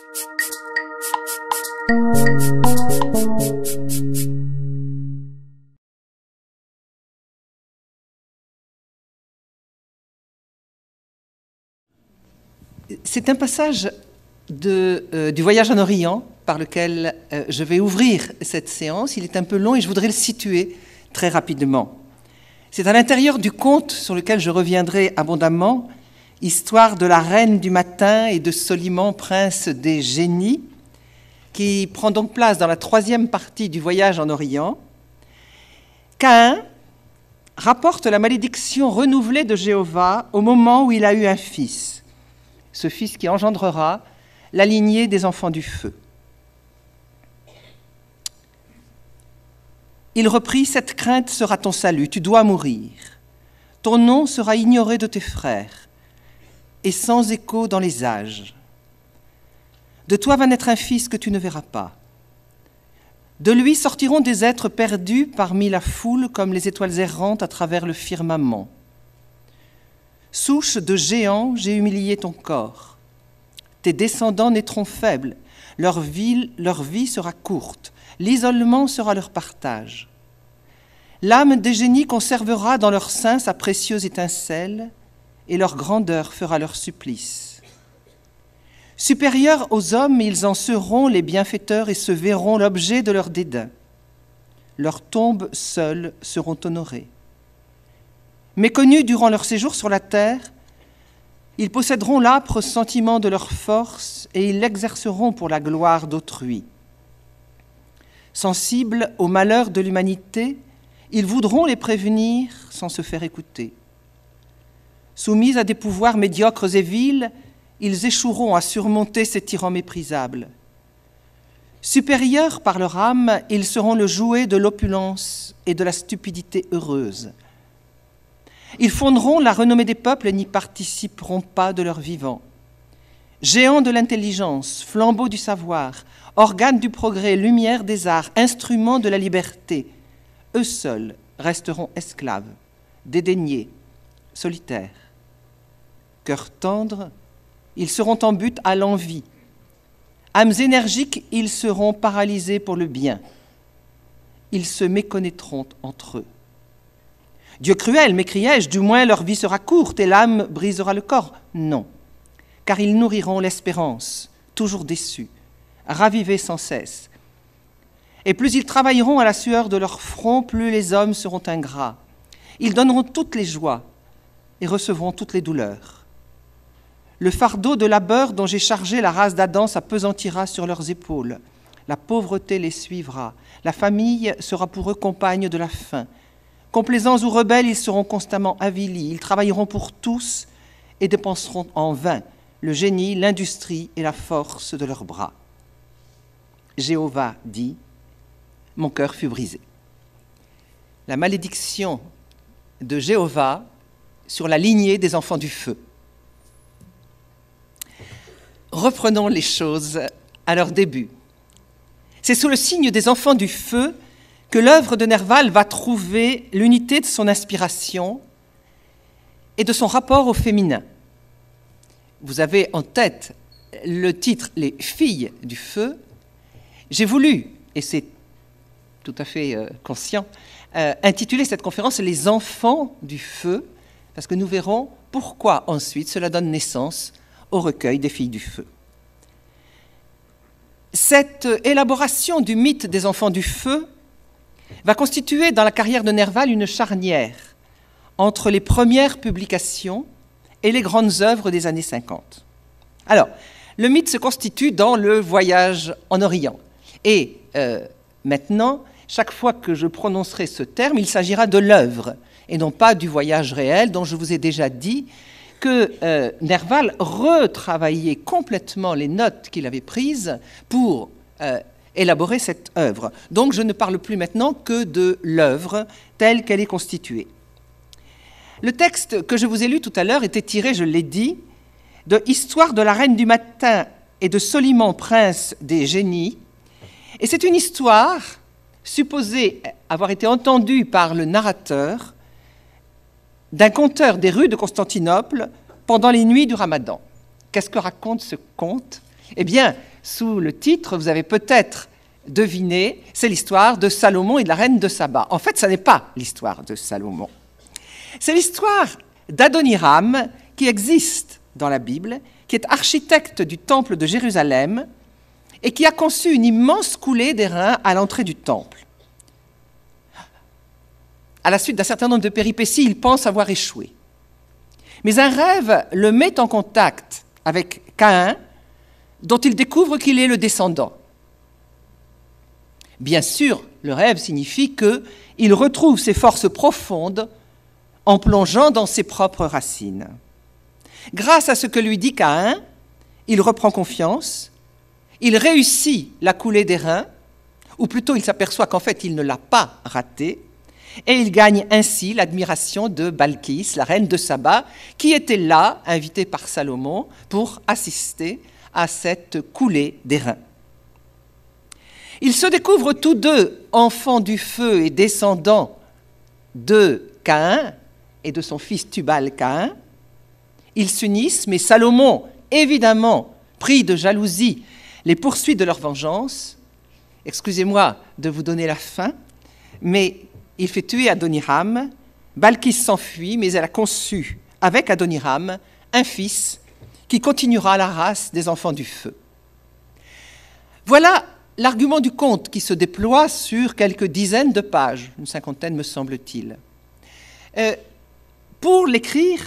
C'est un passage du Voyage en Orient par lequel je vais ouvrir cette séance. Il est un peu long et je voudrais le situer très rapidement. C'est à l'intérieur du conte sur lequel je reviendrai abondamment, histoire de la reine du matin et de Soliman, prince des génies, qui prend donc place dans la troisième partie du Voyage en Orient. Caïn rapporte la malédiction renouvelée de Jéhovah au moment où il a eu un fils, ce fils qui engendrera la lignée des enfants du feu. Il reprit, « Cette crainte sera ton salut, tu dois mourir. Ton nom sera ignoré de tes frères et sans écho dans les âges. De toi va naître un fils que tu ne verras pas. De lui sortiront des êtres perdus parmi la foule comme les étoiles errantes à travers le firmament. Souche de géants, j'ai humilié ton corps. Tes descendants naîtront faibles, leur vie sera courte, l'isolement sera leur partage. L'âme des génies conservera dans leur sein sa précieuse étincelle, et leur grandeur fera leur supplice. Supérieurs aux hommes, ils en seront les bienfaiteurs et se verront l'objet de leur dédain. Leurs tombes seules seront honorées. Méconnus durant leur séjour sur la terre, ils posséderont l'âpre sentiment de leur force et ils l'exerceront pour la gloire d'autrui. Sensibles au malheur de l'humanité, ils voudront les prévenir sans se faire écouter. Soumis à des pouvoirs médiocres et vils, ils échoueront à surmonter ces tyrans méprisables. Supérieurs par leur âme, ils seront le jouet de l'opulence et de la stupidité heureuse. Ils fonderont la renommée des peuples et n'y participeront pas de leur vivant. Géants de l'intelligence, flambeaux du savoir, organes du progrès, lumière des arts, instruments de la liberté, eux seuls resteront esclaves, dédaignés, solitaires. Cœurs tendres, ils seront en butte à l'envie. Âmes énergiques, ils seront paralysés pour le bien. Ils se méconnaîtront entre eux. Dieu cruel, m'écriai-je, du moins leur vie sera courte et l'âme brisera le corps. Non, car ils nourriront l'espérance, toujours déçus, ravivés sans cesse. Et plus ils travailleront à la sueur de leur front, plus les hommes seront ingrats. Ils donneront toutes les joies et recevront toutes les douleurs. Le fardeau de labeur dont j'ai chargé la race d'Adam s'apesantira sur leurs épaules. La pauvreté les suivra. La famille sera pour eux compagne de la faim. Complaisants ou rebelles, ils seront constamment avilis. Ils travailleront pour tous et dépenseront en vain le génie, l'industrie et la force de leurs bras. Jéhovah dit, mon cœur fut brisé. La malédiction de Jéhovah sur la lignée des enfants du feu. Reprenons les choses à leur début. C'est sous le signe des enfants du feu que l'œuvre de Nerval va trouver l'unité de son inspiration et de son rapport au féminin. Vous avez en tête le titre « Les filles du feu ». J'ai voulu, et c'est tout à fait conscient, intituler cette conférence « Les enfants du feu », parce que nous verrons pourquoi ensuite cela donne naissance au recueil des filles du feu. Cette élaboration du mythe des enfants du feu va constituer dans la carrière de Nerval une charnière entre les premières publications et les grandes œuvres des années 50. Alors, le mythe se constitue dans le Voyage en Orient. Et maintenant, chaque fois que je prononcerai ce terme, il s'agira de l'œuvre et non pas du voyage réel dont je vous ai déjà dit que Nerval retravaillait complètement les notes qu'il avait prises pour élaborer cette œuvre. Donc je ne parle plus maintenant que de l'œuvre telle qu'elle est constituée. Le texte que je vous ai lu tout à l'heure était tiré, je l'ai dit, de Histoire de la reine du matin et de Soliman, prince des génies. Et c'est une histoire supposée avoir été entendue par le narrateur d'un conteur des rues de Constantinople pendant les nuits du Ramadan. Qu'est-ce que raconte ce conte ? Eh bien, sous le titre, vous avez peut-être deviné, c'est l'histoire de Salomon et de la reine de Saba. En fait, ce n'est pas l'histoire de Salomon. C'est l'histoire d'Adoniram qui existe dans la Bible, qui est architecte du temple de Jérusalem et qui a conçu une immense coulée d'airain à l'entrée du temple. À la suite d'un certain nombre de péripéties, il pense avoir échoué. Mais un rêve le met en contact avec Caïn, dont il découvre qu'il est le descendant. Bien sûr, le rêve signifie qu'il retrouve ses forces profondes en plongeant dans ses propres racines. Grâce à ce que lui dit Caïn, il reprend confiance, il réussit la coulée d'airain, ou plutôt il s'aperçoit qu'en fait il ne l'a pas ratée, et il gagne ainsi l'admiration de Balkis, la reine de Saba, qui était là, invitée par Salomon, pour assister à cette coulée d'airain. Ils se découvrent tous deux enfants du feu et descendants de Caïn et de son fils Tubal-Caïn. Ils s'unissent, mais Salomon, évidemment, pris de jalousie, les poursuit de leur vengeance. Excusez-moi de vous donner la fin, mais il fait tuer Adoniram. Balkis s'enfuit, mais elle a conçu avec Adoniram un fils qui continuera la race des enfants du feu. Voilà l'argument du conte qui se déploie sur quelques dizaines de pages, une cinquantaine me semble-t-il. Pour l'écrire,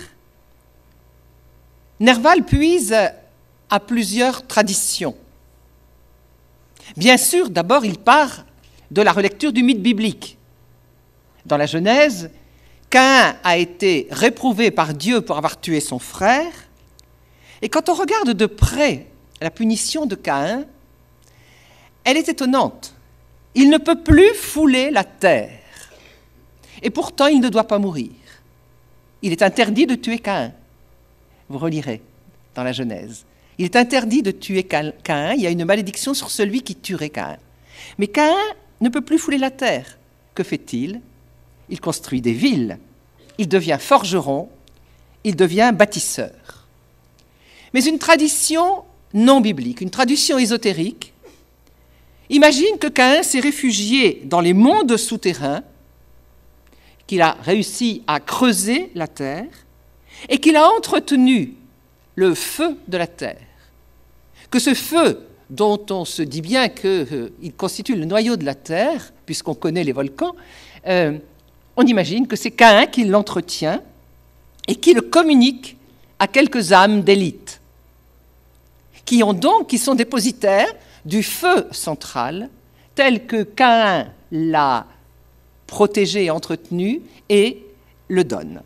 Nerval puise à plusieurs traditions. Bien sûr, d'abord, il part de la relecture du mythe biblique. Dans la Genèse, Caïn a été réprouvé par Dieu pour avoir tué son frère. Et quand on regarde de près la punition de Caïn, elle est étonnante. Il ne peut plus fouler la terre. Et pourtant, il ne doit pas mourir. Il est interdit de tuer Caïn. Vous relirez dans la Genèse. Il est interdit de tuer Caïn. Il y a une malédiction sur celui qui tuerait Caïn. Mais Caïn ne peut plus fouler la terre. Que fait-il ? Il construit des villes. Il devient forgeron. Il devient bâtisseur. Mais une tradition non biblique, une tradition ésotérique, imagine que Caïn s'est réfugié dans les mondes souterrains, qu'il a réussi à creuser la terre et qu'il a entretenu le feu de la terre. Que ce feu, dont on se dit bien qu'il constitue le noyau de la terre, puisqu'on connaît les volcans, on imagine que c'est Caïn qui l'entretient et qui le communique à quelques âmes d'élite, qui sont dépositaires du feu central, tel que Caïn l'a protégé et entretenu et le donne.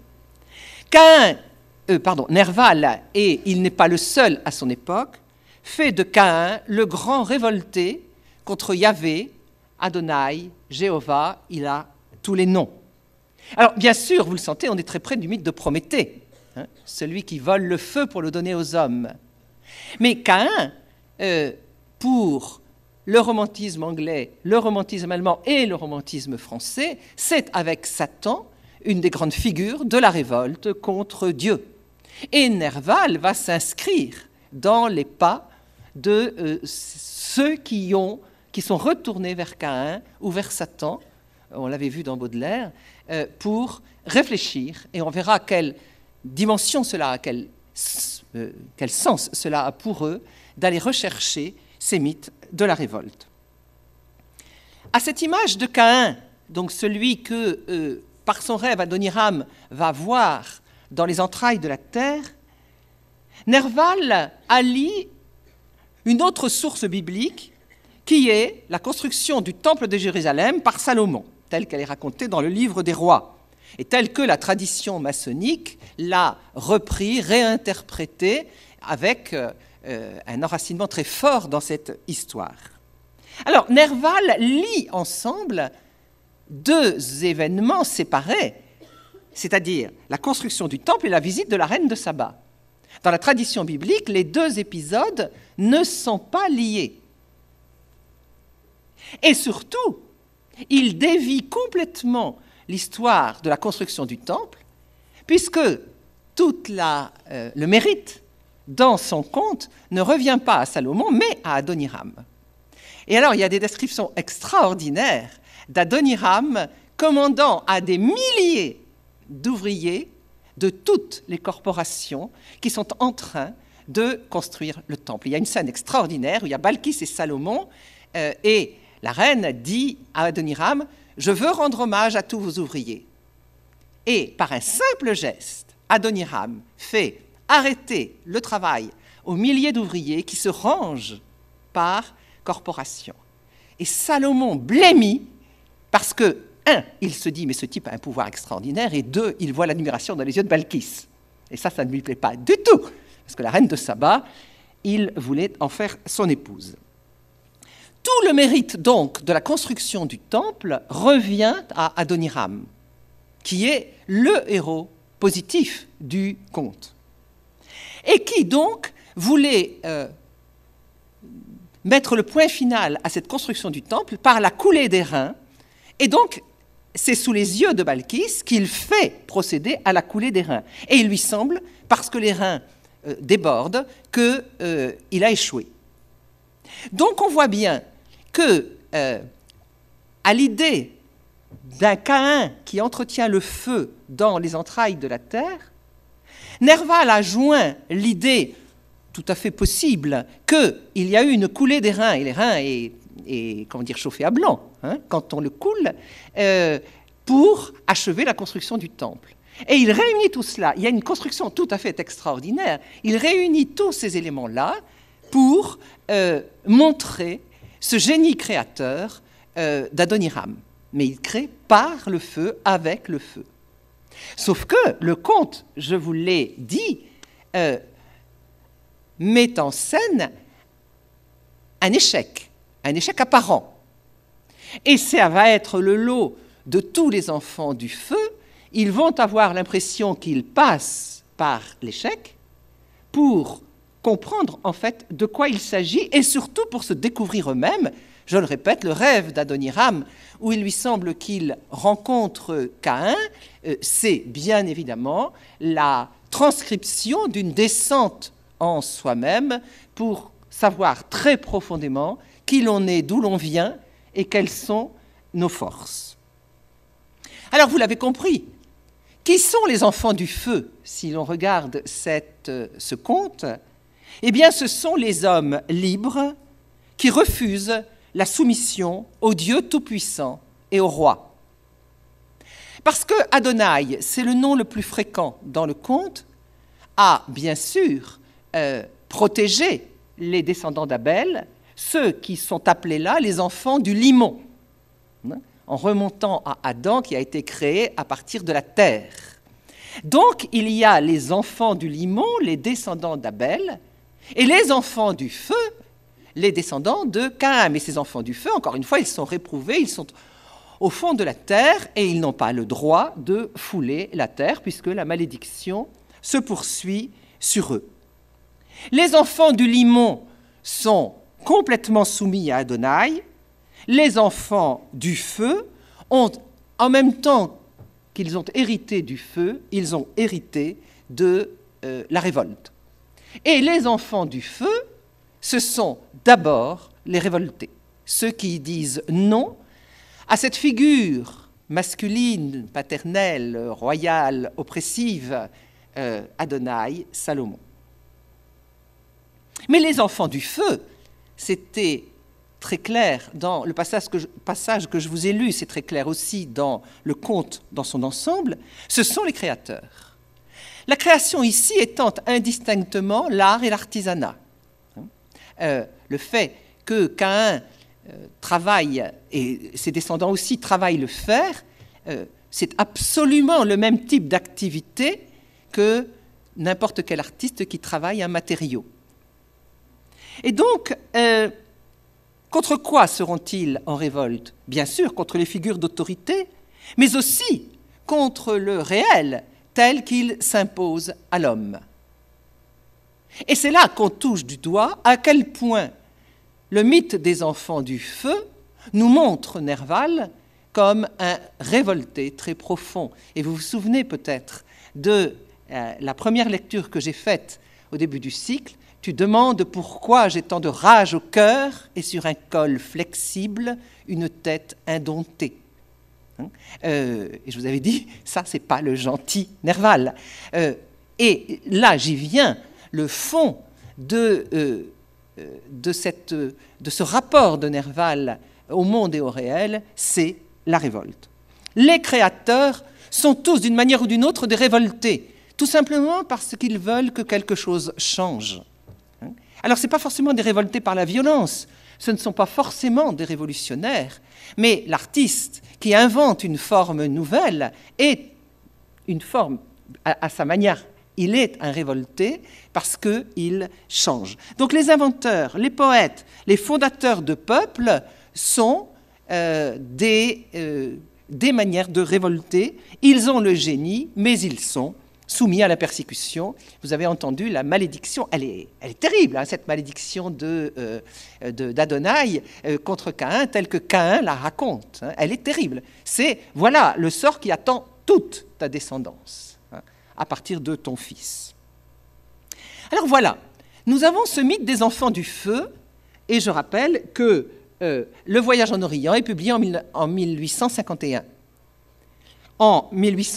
Nerval, et il n'est pas le seul à son époque, fait de Caïn le grand révolté contre Yahvé, Adonai, Jéhovah, il a tous les noms. Alors, bien sûr, vous le sentez, on est très près du mythe de Prométhée, celui qui vole le feu pour le donner aux hommes. Mais Caïn, pour le romantisme anglais, le romantisme allemand et le romantisme français, c'est avec Satan une des grandes figures de la révolte contre Dieu. Et Nerval va s'inscrire dans les pas de ceux qui sont retournés vers Caïn ou vers Satan, on l'avait vu dans Baudelaire, pour réfléchir, et on verra quelle dimension cela a, quel sens cela a pour eux, d'aller rechercher ces mythes de la révolte. À cette image de Caïn, donc celui que, par son rêve, Adoniram va voir dans les entrailles de la terre, Nerval allie une autre source biblique qui est la construction du temple de Jérusalem par Salomon, telle qu'elle est racontée dans le livre des rois, et telle que la tradition maçonnique l'a repris, réinterprété avec un enracinement très fort dans cette histoire. Alors, Nerval lie ensemble deux événements séparés, c'est-à-dire la construction du temple et la visite de la reine de Saba. Dans la tradition biblique, les deux épisodes ne sont pas liés. Et surtout, il dévie complètement l'histoire de la construction du temple, puisque tout le mérite dans son conte, ne revient pas à Salomon, mais à Adoniram. Et alors, il y a des descriptions extraordinaires d'Adoniram commandant à des milliers d'ouvriers de toutes les corporations qui sont en train de construire le temple. Il y a une scène extraordinaire où il y a Balkis et Salomon, et la reine dit à Adoniram, « Je veux rendre hommage à tous vos ouvriers. » Et par un simple geste, Adoniram fait arrêter le travail aux milliers d'ouvriers qui se rangent par corporation. Et Salomon blêmit parce que, un, il se dit, mais ce type a un pouvoir extraordinaire, et deux, il voit l'admiration dans les yeux de Balkis. Et ça ne lui plaît pas du tout, parce que la reine de Saba, il voulait en faire son épouse. Tout le mérite donc de la construction du temple revient à Adoniram, qui est le héros positif du conte. Et qui donc voulait mettre le point final à cette construction du temple par la coulée des reins. Et donc, c'est sous les yeux de Balkis qu'il fait procéder à la coulée des reins. Et il lui semble, parce que les reins débordent, qu'il a échoué. Donc on voit bien que, à l'idée d'un Caïn qui entretient le feu dans les entrailles de la terre, Nerval a joint l'idée tout à fait possible qu'il y a eu une coulée des reins, et les reins est comment dire, chauffé à blanc, hein, quand on le coule, pour achever la construction du temple. Et il réunit tout cela. Il y a une construction tout à fait extraordinaire. Il réunit tous ces éléments-là pour montrer ce génie créateur d'Adoniram. Mais il crée par le feu, avec le feu. Sauf que le conte, je vous l'ai dit, met en scène un échec apparent. Et ça va être le lot de tous les enfants du feu. Ils vont avoir l'impression qu'ils passent par l'échec pour comprendre en fait de quoi il s'agit et surtout pour se découvrir eux-mêmes. Je le répète, le rêve d'Adoniram, où il lui semble qu'il rencontre Caïn, c'est bien évidemment la transcription d'une descente en soi-même pour savoir très profondément qui l'on est, d'où l'on vient et quelles sont nos forces. Alors vous l'avez compris, qui sont les enfants du feu si l'on regarde ce conte? Eh bien ce sont les hommes libres qui refusent la soumission au Dieu Tout-Puissant et au roi. Parce que Adonai, c'est le nom le plus fréquent dans le conte, a bien sûr protégé les descendants d'Abel, ceux qui sont appelés là les enfants du limon, en remontant à Adam qui a été créé à partir de la terre. Donc il y a les enfants du limon, les descendants d'Abel, et les enfants du feu, les descendants de Caïn. Mais ces enfants du feu, encore une fois, ils sont réprouvés, ils sont au fond de la terre et ils n'ont pas le droit de fouler la terre puisque la malédiction se poursuit sur eux. Les enfants du limon sont complètement soumis à Adonai. Les enfants du feu ont, en même temps qu'ils ont hérité du feu, ils ont hérité de la révolte. Et les enfants du feu, ce sont d'abord les révoltés, ceux qui disent non à cette figure masculine, paternelle, royale, oppressive, Adonai, Salomon. Mais les enfants du feu, c'était très clair dans le passage que je vous ai lu, c'est très clair aussi dans le conte dans son ensemble, ce sont les créateurs. La création ici étant indistinctement l'art et l'artisanat. Le fait que Caïn travaille, et ses descendants aussi travaillent le fer, c'est absolument le même type d'activité que n'importe quel artiste qui travaille un matériau. Et donc, contre quoi seront-ils en révolte? Bien sûr, contre les figures d'autorité, mais aussi contre le réel tel qu'il s'impose à l'homme. Et c'est là qu'on touche du doigt à quel point le mythe des enfants du feu nous montre Nerval comme un révolté très profond. Et vous vous souvenez peut-être de la première lecture que j'ai faite au début du cycle, tu demandes pourquoi j'ai tant de rage au cœur et sur un col flexible, une tête indomptée. Et je vous avais dit, ça, c'est pas le gentil Nerval. Et là, j'y viens, le fond de ce rapport de Nerval au monde et au réel, c'est la révolte. Les créateurs sont tous, d'une manière ou d'une autre, des révoltés, tout simplement parce qu'ils veulent que quelque chose change. Alors, ce n'est pas forcément des révoltés par la violence, ce ne sont pas forcément des révolutionnaires, mais l'artiste qui invente une forme nouvelle est une forme, à sa manière, il est un révolté parce qu'il change. Donc les inventeurs, les poètes, les fondateurs de peuples sont des manières de révolter. Ils ont le génie, mais ils sont soumis à la persécution. Vous avez entendu la malédiction, elle est terrible, hein, cette malédiction d'Adonai contre Caïn, telle que Caïn la raconte. Hein, elle est terrible. C'est, voilà, le sort qui attend toute ta descendance, hein, à partir de ton fils. Alors voilà, nous avons ce mythe des enfants du feu, et je rappelle que Le Voyage en Orient est publié en 1851. En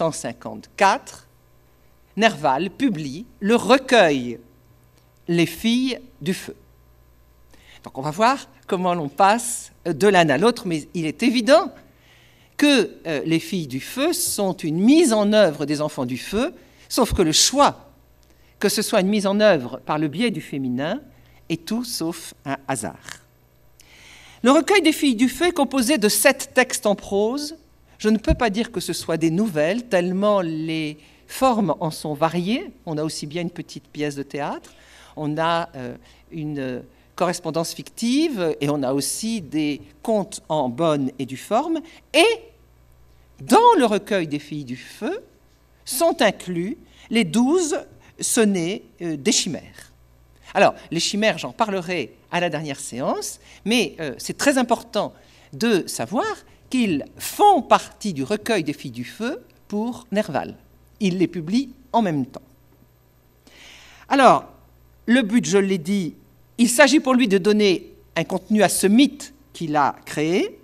1854, Nerval publie le recueil « Les filles du feu ». Donc on va voir comment l'on passe de l'un à l'autre, mais il est évident que les filles du feu sont une mise en œuvre des enfants du feu, sauf que le choix, que ce soit une mise en œuvre par le biais du féminin, est tout sauf un hasard. Le recueil des filles du feu est composé de 7 textes en prose. Je ne peux pas dire que ce soit des nouvelles, tellement les formes en sont variées. On a aussi bien une petite pièce de théâtre, on a une correspondance fictive et on a aussi des contes en bonne et due forme. Et dans le recueil des filles du feu sont inclus les 12 sonnets des chimères. Alors, les chimères, j'en parlerai à la dernière séance, mais c'est très important de savoir qu'ils font partie du recueil des filles du feu pour Nerval. Il les publie en même temps. Alors, le but, je l'ai dit, il s'agit pour lui de donner un contenu à ce mythe qu'il a créé.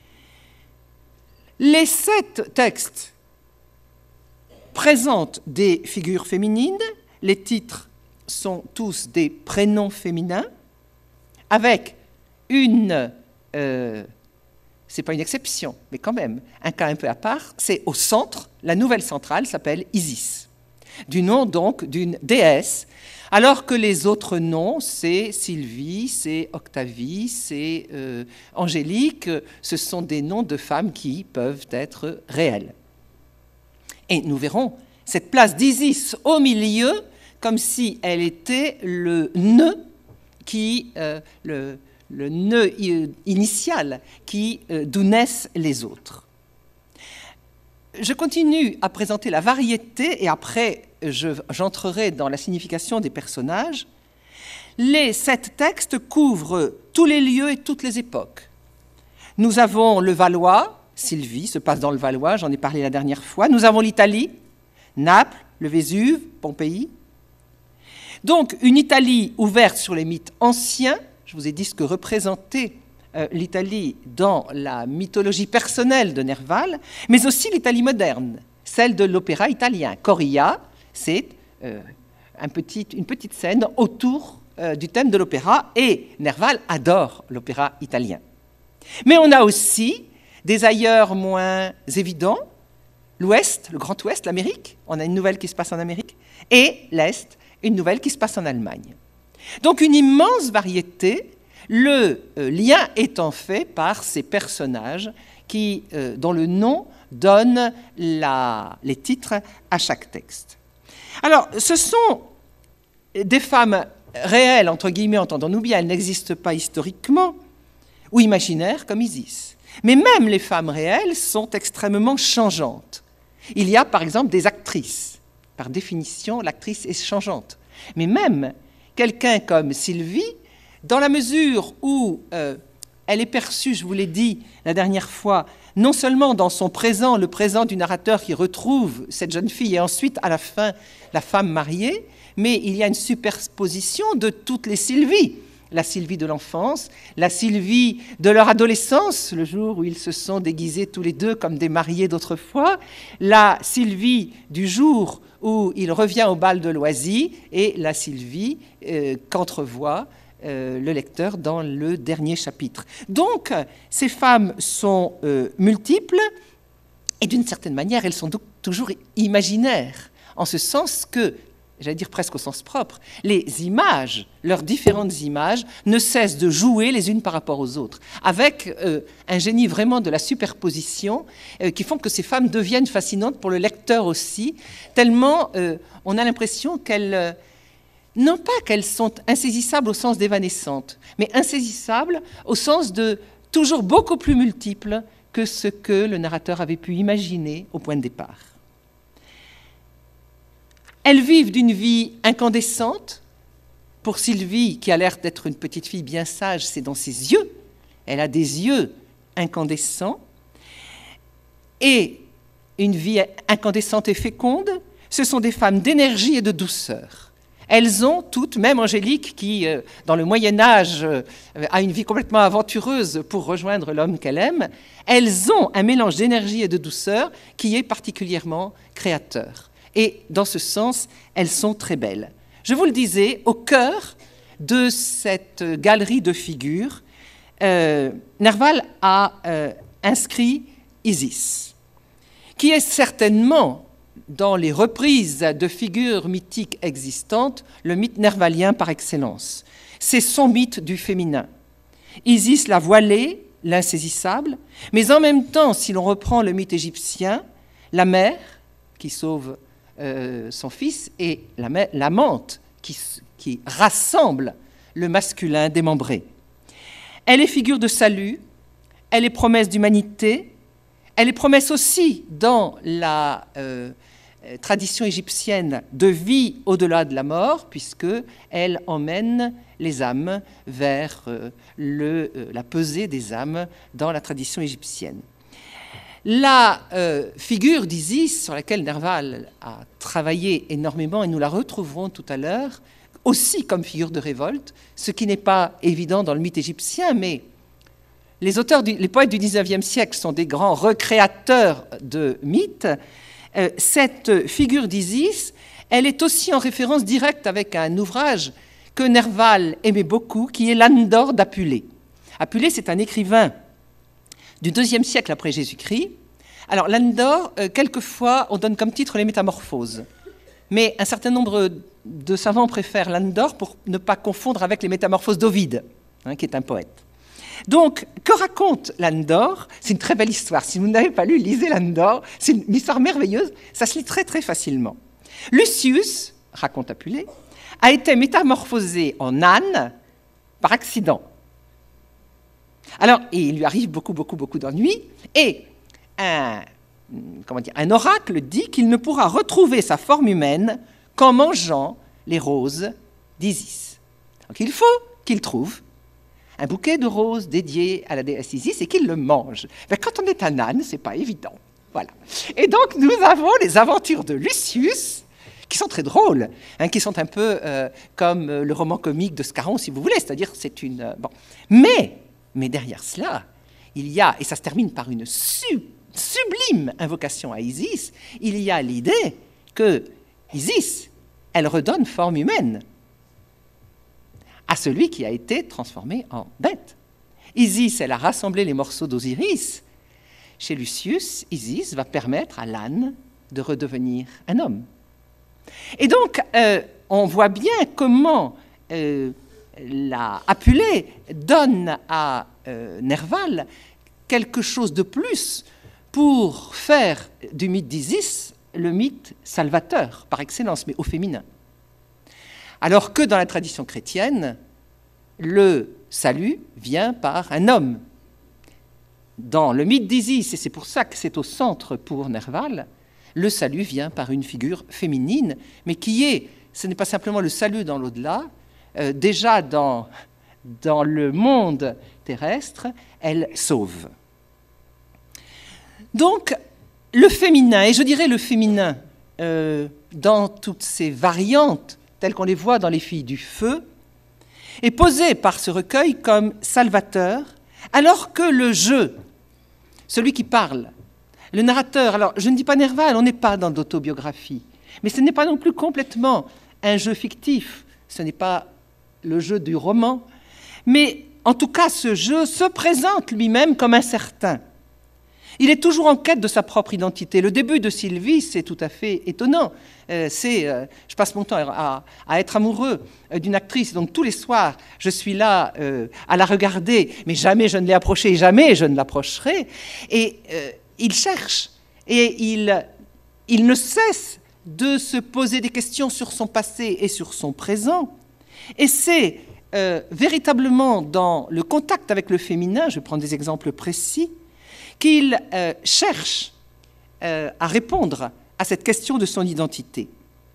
Les 7 textes présentent des figures féminines, les titres sont tous des prénoms féminins, avec une, c'est pas une exception, mais quand même, un cas un peu à part, c'est au centre, la nouvelle centrale s'appelle Isis, du nom donc d'une déesse, alors que les autres noms, c'est Sylvie, c'est Octavie, c'est Angélique, ce sont des noms de femmes qui peuvent être réels. Et nous verrons cette place d'Isis au milieu, comme si elle était le nœud le nœud initial d'où naissent les autres. Je continue à présenter la variété et après j'entrerai dans la signification des personnages. Les 7 textes couvrent tous les lieux et toutes les époques. Nous avons le Valois, Sylvie se passe dans le Valois, j'en ai parlé la dernière fois. Nous avons l'Italie, Naples, le Vésuve, Pompéi. Donc une Italie ouverte sur les mythes anciens, je vous ai dit ce que représentait l'Italie dans la mythologie personnelle de Nerval, mais aussi l'Italie moderne, celle de l'opéra italien. Corilla, c'est une petite scène autour du thème de l'opéra, et Nerval adore l'opéra italien. Mais on a aussi des ailleurs moins évidents, l'Ouest, le Grand Ouest, l'Amérique, on a une nouvelle qui se passe en Amérique, et l'Est, une nouvelle qui se passe en Allemagne. Donc une immense variété, le lien étant fait par ces personnages dont le nom donne les titres à chaque texte. Alors, ce sont des femmes réelles, entre guillemets, entendons-nous bien, elles n'existent pas historiquement, ou imaginaires comme Isis. Mais même les femmes réelles sont extrêmement changeantes. Il y a par exemple des actrices. Par définition, l'actrice est changeante. Mais même quelqu'un comme Sylvie, dans la mesure où elle est perçue, je vous l'ai dit la dernière fois, non seulement dans son présent, le présent du narrateur qui retrouve cette jeune fille, et ensuite, à la fin, la femme mariée, mais il y a une superposition de toutes les Sylvies. La Sylvie de l'enfance, la Sylvie de leur adolescence, le jour où ils se sont déguisés tous les deux comme des mariés d'autrefois, la Sylvie du jour où il revient au bal de Loisy, et la Sylvie qu'entrevoit le lecteur dans le dernier chapitre. Donc, ces femmes sont multiples, et d'une certaine manière, elles sont toujours imaginaires, en ce sens que, j'allais dire presque au sens propre, les images, leurs différentes images, ne cessent de jouer les unes par rapport aux autres, avec un génie vraiment de la superposition qui font que ces femmes deviennent fascinantes pour le lecteur aussi, tellement on a l'impression qu'elles, non pas qu'elles sont insaisissables au sens d'évanescentes, mais insaisissables au sens de toujours beaucoup plus multiples que ce que le narrateur avait pu imaginer au point de départ. Elles vivent d'une vie incandescente. Pour Sylvie, qui a l'air d'être une petite fille bien sage, c'est dans ses yeux. Elle a des yeux incandescents. Et une vie incandescente et féconde, ce sont des femmes d'énergie et de douceur. Elles ont toutes, même Angélique, qui, dans le Moyen-Âge, a une vie complètement aventureuse pour rejoindre l'homme qu'elle aime, elles ont un mélange d'énergie et de douceur qui est particulièrement créateur. Et dans ce sens, elles sont très belles. Je vous le disais, au cœur de cette galerie de figures, Nerval a inscrit Isis, qui est certainement, dans les reprises de figures mythiques existantes, le mythe nervalien par excellence. C'est son mythe du féminin. Isis la voilée, l'insaisissable, mais en même temps, si l'on reprend le mythe égyptien, la mère qui sauve son fils et l'amante qui rassemble le masculin démembré. Elle est figure de salut, elle est promesse d'humanité, elle est promesse aussi dans la tradition égyptienne de vie au-delà de la mort, puisqu'elle emmène les âmes vers la pesée des âmes dans la tradition égyptienne. La figure d'Isis, sur laquelle Nerval a travaillé énormément, et nous la retrouverons tout à l'heure, aussi comme figure de révolte, ce qui n'est pas évident dans le mythe égyptien, mais les poètes du XIXe siècle sont des grands recréateurs de mythes. Cette figure d'Isis, elle est aussi en référence directe avec un ouvrage que Nerval aimait beaucoup, qui est l'Andor d'Apulée. Apulée, c'est un écrivain du IIe siècle après Jésus-Christ. Alors, l'Andor, quelquefois, on donne comme titre les Métamorphoses. Mais un certain nombre de savants préfèrent l'Andor pour ne pas confondre avec les Métamorphoses d'Ovide, qui est un poète. Donc, que raconte l'Andor? C'est une très belle histoire. Si vous n'avez pas lu, lisez l'Andor. C'est une histoire merveilleuse. Ça se lit très, très facilement. Lucius, raconte Apulée, a été métamorphosé en âne par accident. Alors, il lui arrive beaucoup d'ennuis, et un oracle dit qu'il ne pourra retrouver sa forme humaine qu'en mangeant les roses d'Isis. Donc, il faut qu'il trouve un bouquet de roses dédié à la déesse Isis et qu'il le mange. Mais quand on est un âne, c'est pas évident. Voilà. Et donc, nous avons les aventures de Lucius, qui sont très drôles, qui sont un peu comme le roman comique de Scarron, si vous voulez, c'est-à-dire c'est une... Bon. Mais derrière cela, il y a, et ça se termine par une sublime invocation à Isis, il y a l'idée que Isis, elle redonne forme humaine à celui qui a été transformé en bête. Isis, elle a rassemblé les morceaux d'Osiris. Chez Lucius, Isis va permettre à l'âne de redevenir un homme. Et donc, on voit bien comment la Apulée donne à Nerval quelque chose de plus pour faire du mythe d'Isis le mythe salvateur par excellence, mais au féminin. Alors que dans la tradition chrétienne, le salut vient par un homme. Dans le mythe d'Isis, et c'est pour ça que c'est au centre pour Nerval, le salut vient par une figure féminine, mais ce n'est pas simplement le salut dans l'au-delà, déjà dans le monde terrestre, elle sauve. Donc, le féminin, et je dirais le féminin, dans toutes ses variantes tels qu'on les voit dans Les Filles du Feu, est posé par ce recueil comme salvateur, alors que le je, celui qui parle, le narrateur, alors je ne dis pas Nerval, on n'est pas dans l'autobiographie, mais ce n'est pas non plus complètement un jeu fictif, ce n'est pas le jeu du roman, mais en tout cas ce jeu se présente lui-même comme incertain. Il est toujours en quête de sa propre identité. Le début de Sylvie, c'est tout à fait étonnant. Je passe mon temps à être amoureux d'une actrice, donc tous les soirs, je suis là à la regarder, mais jamais je ne l'ai approchée, jamais je ne l'approcherai. Et il cherche, et il ne cesse de se poser des questions sur son passé et sur son présent. Et c'est véritablement dans le contact avec le féminin, je vais prendre des exemples précis, qu'il cherche à répondre à cette question de son identité.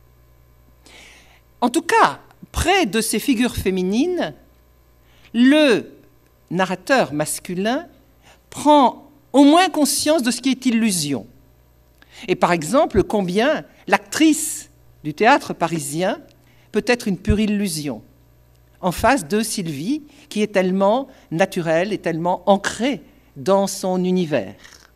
En tout cas, près de ces figures féminines, le narrateur masculin prend au moins conscience de ce qui est illusion. Et par exemple, combien l'actrice du théâtre parisien peut être une pure illusion en face de Sylvie, qui est tellement naturelle et tellement ancrée dans son univers.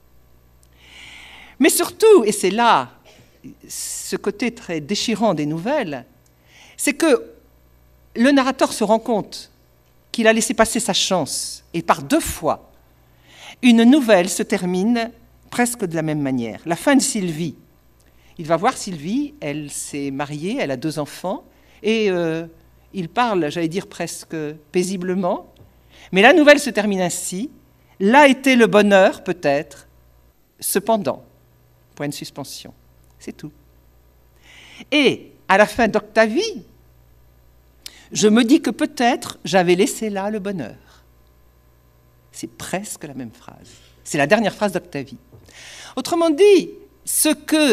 Mais surtout, et c'est là ce côté très déchirant des nouvelles, c'est que le narrateur se rend compte qu'il a laissé passer sa chance, et par 2 fois, une nouvelle se termine presque de la même manière. La fin de Sylvie. Il va voir Sylvie, elle s'est mariée, elle a 2 enfants, et il parle, j'allais dire presque paisiblement, mais la nouvelle se termine ainsi. Là était le bonheur, peut-être, cependant, point de suspension, c'est tout. Et à la fin d'Octavie, je me dis que peut-être j'avais laissé là le bonheur. C'est presque la même phrase. C'est la dernière phrase d'Octavie. Autrement dit, ce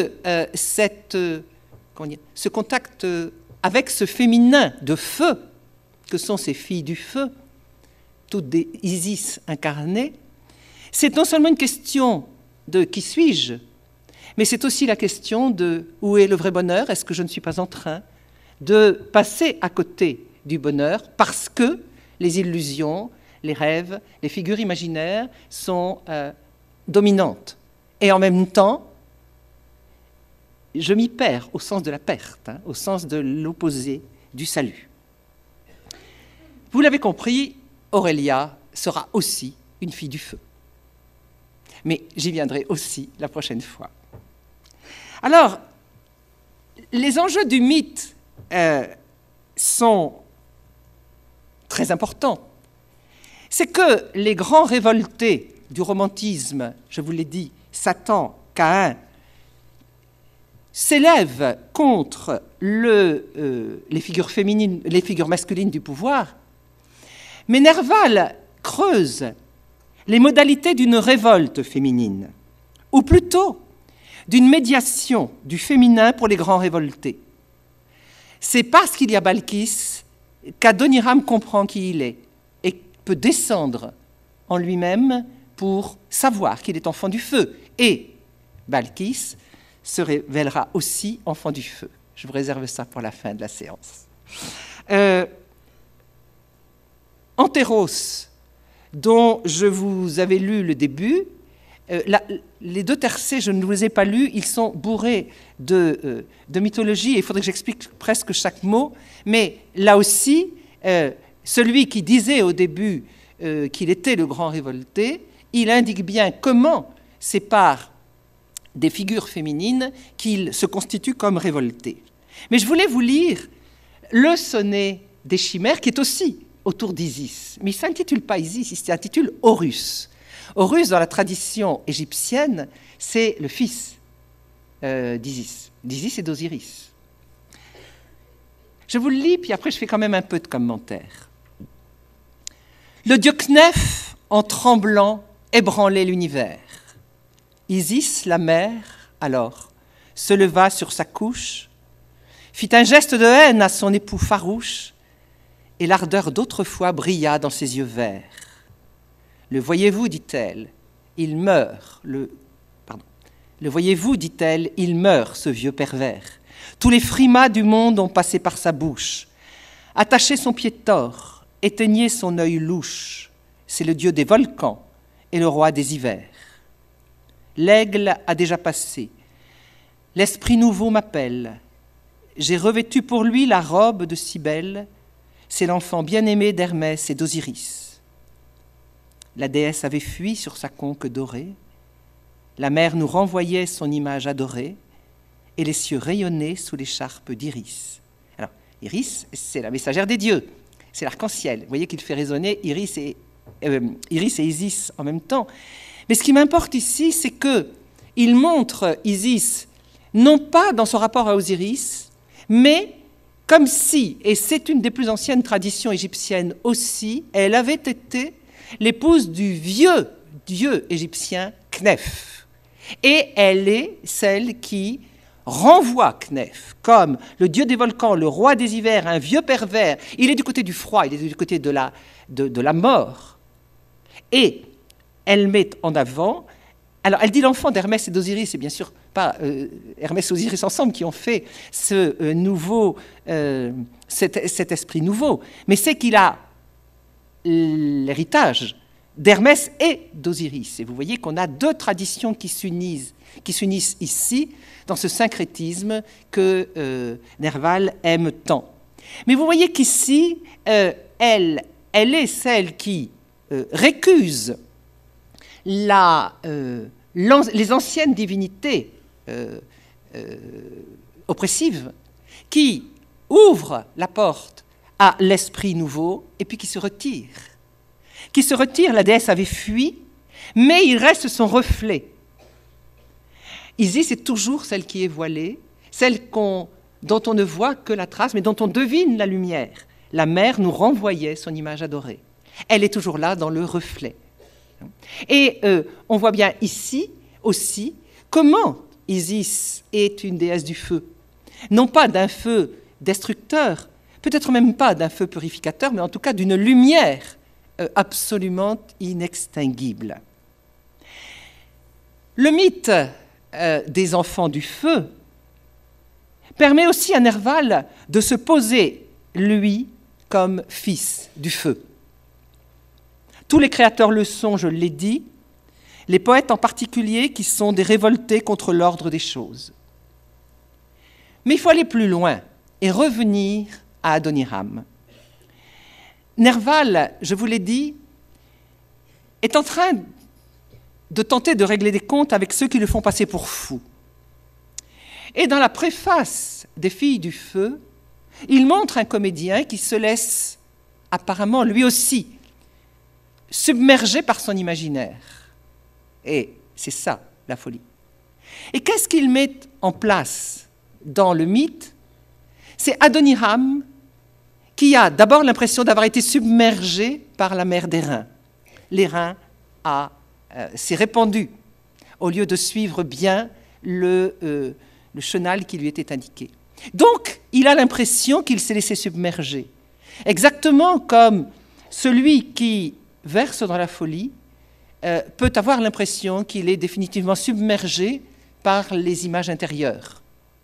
contact avec ce féminin de feu, que sont ces filles du feu, toutes des Isis incarnées, c'est non seulement une question de qui suis-je, mais c'est aussi la question de où est le vrai bonheur, est-ce que je ne suis pas en train de passer à côté du bonheur parce que les illusions, les rêves, les figures imaginaires sont dominantes. Et en même temps, je m'y perds au sens de la perte, au sens de l'opposé du salut. Vous l'avez compris, Aurélia sera aussi une fille du feu. Mais j'y viendrai aussi la prochaine fois. Alors, les enjeux du mythe sont très importants. C'est que les grands révoltés du romantisme, je vous l'ai dit, Satan, Caïn, s'élèvent contre les figures féminines, les figures masculines du pouvoir. Mais Nerval creuse les modalités d'une révolte féminine, ou plutôt d'une médiation du féminin pour les grands révoltés. C'est parce qu'il y a Balkis qu'Adoniram comprend qui il est et peut descendre en lui-même pour savoir qu'il est enfant du feu. Et Balkis se révélera aussi enfant du feu. Je vous réserve ça pour la fin de la séance. Antéros, dont je vous avais lu le début, les 2 tercets, je ne vous les ai pas lus, ils sont bourrés de mythologie, et il faudrait que j'explique presque chaque mot, mais là aussi, celui qui disait au début qu'il était le grand révolté, il indique bien comment c'est par des figures féminines qu'il se constitue comme révolté. Mais je voulais vous lire le sonnet des chimères, qui est aussi autour d'Isis. Mais il ne s'intitule pas Isis, il s'intitule Horus. Horus, dans la tradition égyptienne, c'est le fils d'Isis et d'Osiris. Je vous le lis, puis après je fais quand même un peu de commentaire. Le dieu Kneph, en tremblant, ébranlait l'univers. Isis, la mère, alors, se leva sur sa couche, fit un geste de haine à son époux farouche, et l'ardeur d'autrefois brilla dans ses yeux verts. Le voyez-vous, dit-elle, il meurt, le voyez-vous, dit-elle, il meurt, ce vieux pervers. Tous les frimas du monde ont passé par sa bouche. Attachez son pied tort, éteignez son œil louche. C'est le dieu des volcans et le roi des hivers. L'aigle a déjà passé. L'esprit nouveau m'appelle. J'ai revêtu pour lui la robe de Cybèle. C'est l'enfant bien-aimé d'Hermès et d'Osiris. La déesse avait fui sur sa conque dorée. La mer nous renvoyait son image adorée. Et les cieux rayonnaient sous l'écharpe d'Iris. Alors, Iris, c'est la messagère des dieux. C'est l'arc-en-ciel. Vous voyez qu'il fait résonner Iris et Isis en même temps. Mais ce qui m'importe ici, c'est qu'il montre Isis non pas dans son rapport à Osiris, mais comme si, et c'est une des plus anciennes traditions égyptiennes aussi, elle avait été l'épouse du vieux dieu égyptien Kneph. Et elle est celle qui renvoie Kneph comme le dieu des volcans, le roi des hivers, un vieux pervers. Il est du côté du froid, il est du côté de la mort. Et elle met en avant, alors elle dit l'enfant d'Hermès et d'Osiris, c'est bien sûr pas Hermès et Osiris ensemble qui ont fait ce nouveau, cet esprit nouveau, mais c'est qu'il a l'héritage d'Hermès et d'Osiris. Et vous voyez qu'on a deux traditions qui s'unissent ici, dans ce syncrétisme que Nerval aime tant. Mais vous voyez qu'ici, elle est celle qui récuse les anciennes divinités oppressives, qui ouvrent la porte à l'esprit nouveau et puis qui se retire. La déesse avait fui, mais il reste son reflet. Isis est toujours celle qui est voilée, celle dont on ne voit que la trace, mais dont on devine la lumière. La mer nous renvoyait son image adorée. Elle est toujours là dans le reflet. Et on voit bien ici aussi comment Isis est une déesse du feu. Non pas d'un feu destructeur, peut-être même pas d'un feu purificateur, mais en tout cas d'une lumière absolument inextinguible. Le mythe des enfants du feu permet aussi à Nerval de se poser, lui, comme fils du feu. Tous les créateurs le sont, je l'ai dit, les poètes en particulier qui sont des révoltés contre l'ordre des choses. Mais il faut aller plus loin et revenir à Adoniram. Nerval, je vous l'ai dit, est en train de tenter de régler des comptes avec ceux qui le font passer pour fou. Et dans la préface des Filles du Feu, il montre un comédien qui se laisse apparemment lui aussi submergé par son imaginaire. Et c'est ça, la folie. Et qu'est-ce qu'il met en place dans le mythe? C'est Adoniram qui a d'abord l'impression d'avoir été submergé par la mer d'Airain. L'Airain s'est répandu au lieu de suivre bien le chenal qui lui était indiqué. Donc, il a l'impression qu'il s'est laissé submerger. Exactement comme celui qui verse dans la folie peut avoir l'impression qu'il est définitivement submergé par les images intérieures.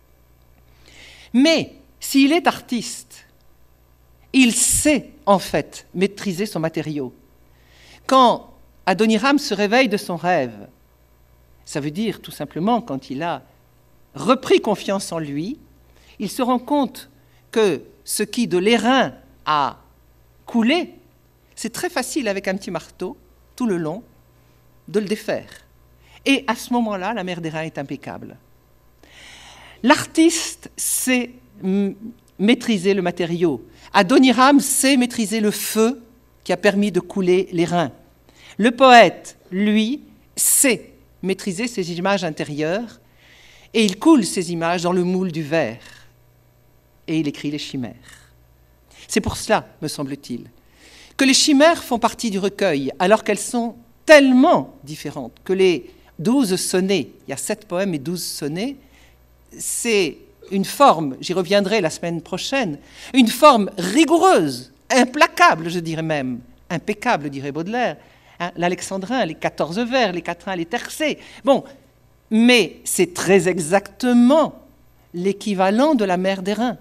Mais s'il est artiste, il sait en fait maîtriser son matériau. Quand Adoniram se réveille de son rêve, ça veut dire tout simplement quand il a repris confiance en lui, il se rend compte que ce qui de l'Airain a coulé, c'est très facile avec un petit marteau, tout le long, de le défaire. Et à ce moment-là, la mer d'Airain est impeccable. L'artiste sait maîtriser le matériau. Adoniram sait maîtriser le feu qui a permis de couler l'Airain. Le poète, lui, sait maîtriser ses images intérieures et il coule ces images dans le moule du verre et il écrit les chimères. C'est pour cela, me semble-t-il, que les chimères font partie du recueil alors qu'elles sont tellement différentes que les 12 sonnets, il y a 7 poèmes et 12 sonnets, c'est une forme, j'y reviendrai la semaine prochaine, une forme rigoureuse, implacable, je dirais même, impeccable, dirait Baudelaire, hein, l'alexandrin, les 14 vers, les quatrains, les tercets. Bon, mais c'est très exactement l'équivalent de la mer d'Airain.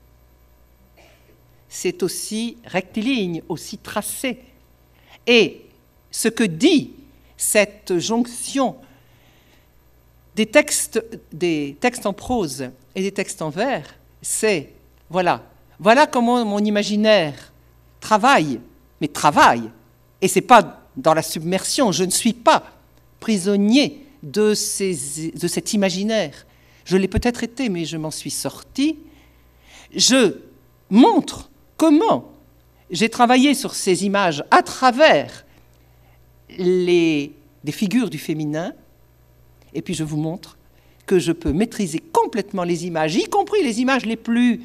C'est aussi rectiligne, aussi tracé. Et ce que dit cette jonction des textes en prose et des textes en vers, c'est voilà comment mon imaginaire travaille, mais travaille. Et ce n'est pas dans la submersion, je ne suis pas prisonnier de cet imaginaire. Je l'ai peut-être été, mais je m'en suis sorti. Je montre comment j'ai travaillé sur ces images à travers des figures du féminin, et puis je vous montre que je peux maîtriser complètement les images, y compris les images les plus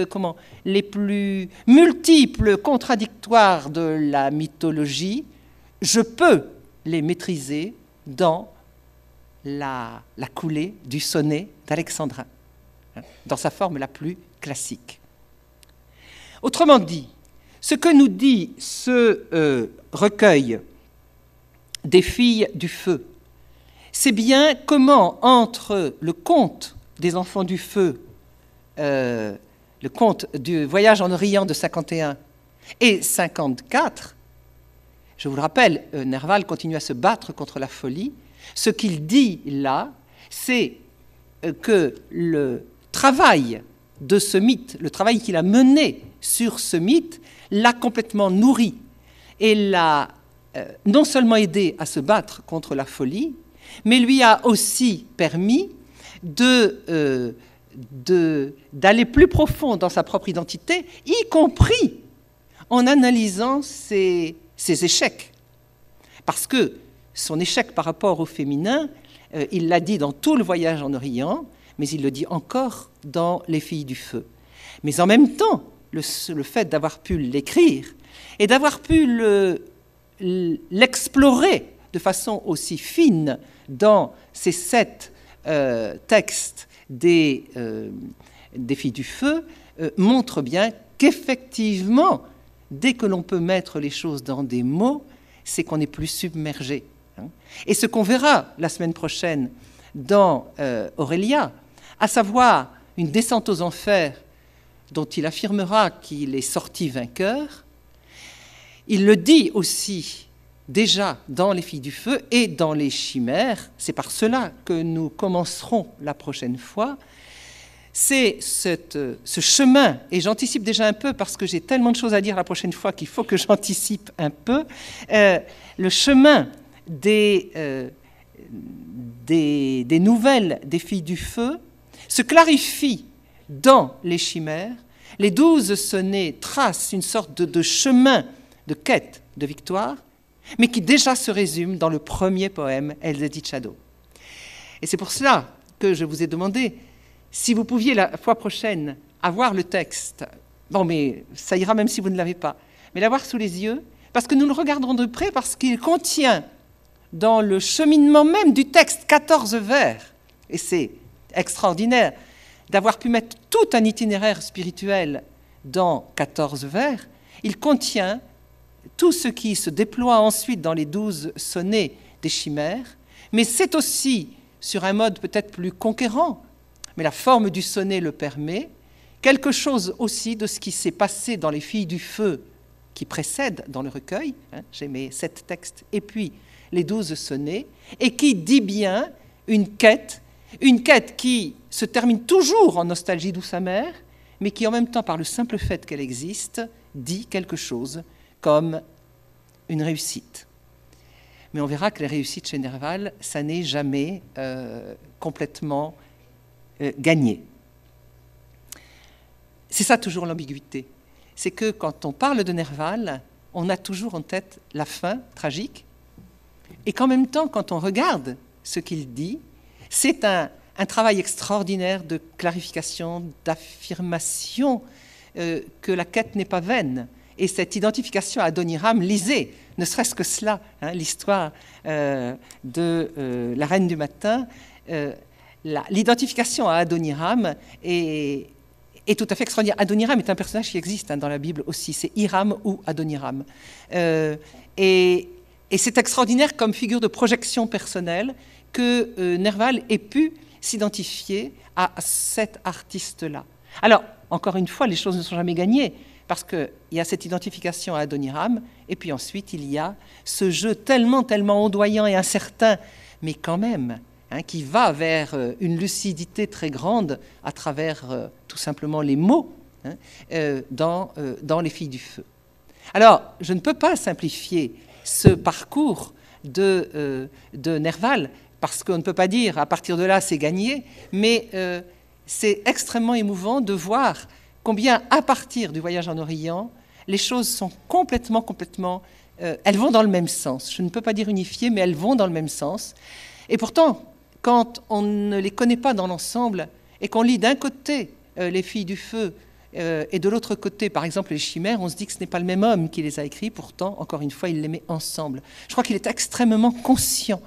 multiples, contradictoires de la mythologie. Je peux les maîtriser dans la coulée du sonnet d'Alexandrin, dans sa forme la plus classique. Autrement dit, ce que nous dit ce recueil des filles du feu, c'est bien comment entre le conte des enfants du feu, le conte du voyage en Orient de 51 et 54, je vous le rappelle, Nerval continue à se battre contre la folie. Ce qu'il dit là, c'est que le travail de ce mythe, le travail qu'il a mené sur ce mythe, l'a complètement nourri et l'a non seulement aidé à se battre contre la folie, mais lui a aussi permis d'aller plus profond dans sa propre identité, y compris en analysant ses échecs. Parce que son échec par rapport au féminin, il l'a dit dans tout le voyage en Orient, mais il le dit encore dans Les filles du feu. Mais en même temps, le fait d'avoir pu l'écrire et d'avoir pu l'explorer de façon aussi fine dans ces 7 textes des filles du feu, montre bien qu'effectivement, dès que l'on peut mettre les choses dans des mots, c'est qu'on n'est plus submergé. Et ce qu'on verra la semaine prochaine dans Aurélia, à savoir une descente aux enfers dont il affirmera qu'il est sorti vainqueur, il le dit aussi déjà dans Les filles du feu et dans Les chimères, c'est par cela que nous commencerons la prochaine fois. C'est ce chemin, et j'anticipe déjà un peu parce que j'ai tellement de choses à dire la prochaine fois qu'il faut que j'anticipe un peu, le chemin des nouvelles des filles du feu se clarifie dans Les chimères. Les 12 sonnets tracent une sorte de chemin de quête de victoire, mais qui déjà se résume dans le premier poème, Else di Ciado. Et c'est pour cela que je vous ai demandé si vous pouviez la fois prochaine avoir le texte, bon mais ça ira même si vous ne l'avez pas, mais l'avoir sous les yeux, parce que nous le regarderons de près, parce qu'il contient dans le cheminement même du texte 14 vers, et c'est extraordinaire d'avoir pu mettre tout un itinéraire spirituel dans 14 vers, il contient tout ce qui se déploie ensuite dans les 12 sonnets des chimères, mais c'est aussi, sur un mode peut-être plus conquérant, mais la forme du sonnet le permet, quelque chose aussi de ce qui s'est passé dans Les filles du feu qui précèdent dans le recueil, j'ai mes 7 textes, et puis les 12 sonnets, et qui dit bien une quête qui se termine toujours en nostalgie douce amère, mais qui en même temps, par le simple fait qu'elle existe, dit quelque chose comme une réussite. Mais on verra que les réussites chez Nerval, ça n'est jamais complètement gagné. C'est ça toujours l'ambiguïté. C'est que quand on parle de Nerval, on a toujours en tête la fin tragique, et qu'en même temps, quand on regarde ce qu'il dit, c'est un travail extraordinaire de clarification, d'affirmation que la quête n'est pas vaine. Et cette identification à Adoniram, lisez, ne serait-ce que cela, l'histoire de la Reine du Matin, l'identification à Adoniram est tout à fait extraordinaire. Adoniram est un personnage qui existe dans la Bible aussi, c'est Hiram ou Adoniram. Et c'est extraordinaire comme figure de projection personnelle que Nerval ait pu s'identifier à cet artiste-là. Alors, encore une fois, les choses ne sont jamais gagnées, parce qu'il y a cette identification à Adoniram, et puis ensuite, il y a ce jeu tellement ondoyant et incertain, mais quand même, qui va vers une lucidité très grande à travers tout simplement les mots dans Les Filles du Feu. Alors, je ne peux pas simplifier ce parcours de Nerval, parce qu'on ne peut pas dire à partir de là c'est gagné, mais c'est extrêmement émouvant de voir combien à partir du voyage en Orient, les choses sont complètement, elles vont dans le même sens. Je ne peux pas dire unifiées, mais elles vont dans le même sens. Et pourtant, quand on ne les connaît pas dans l'ensemble et qu'on lit d'un côté Les Filles du Feu et de l'autre côté, par exemple, Les Chimères, on se dit que ce n'est pas le même homme qui les a écrits. Pourtant, encore une fois, il les met ensemble. Je crois qu'il est extrêmement conscient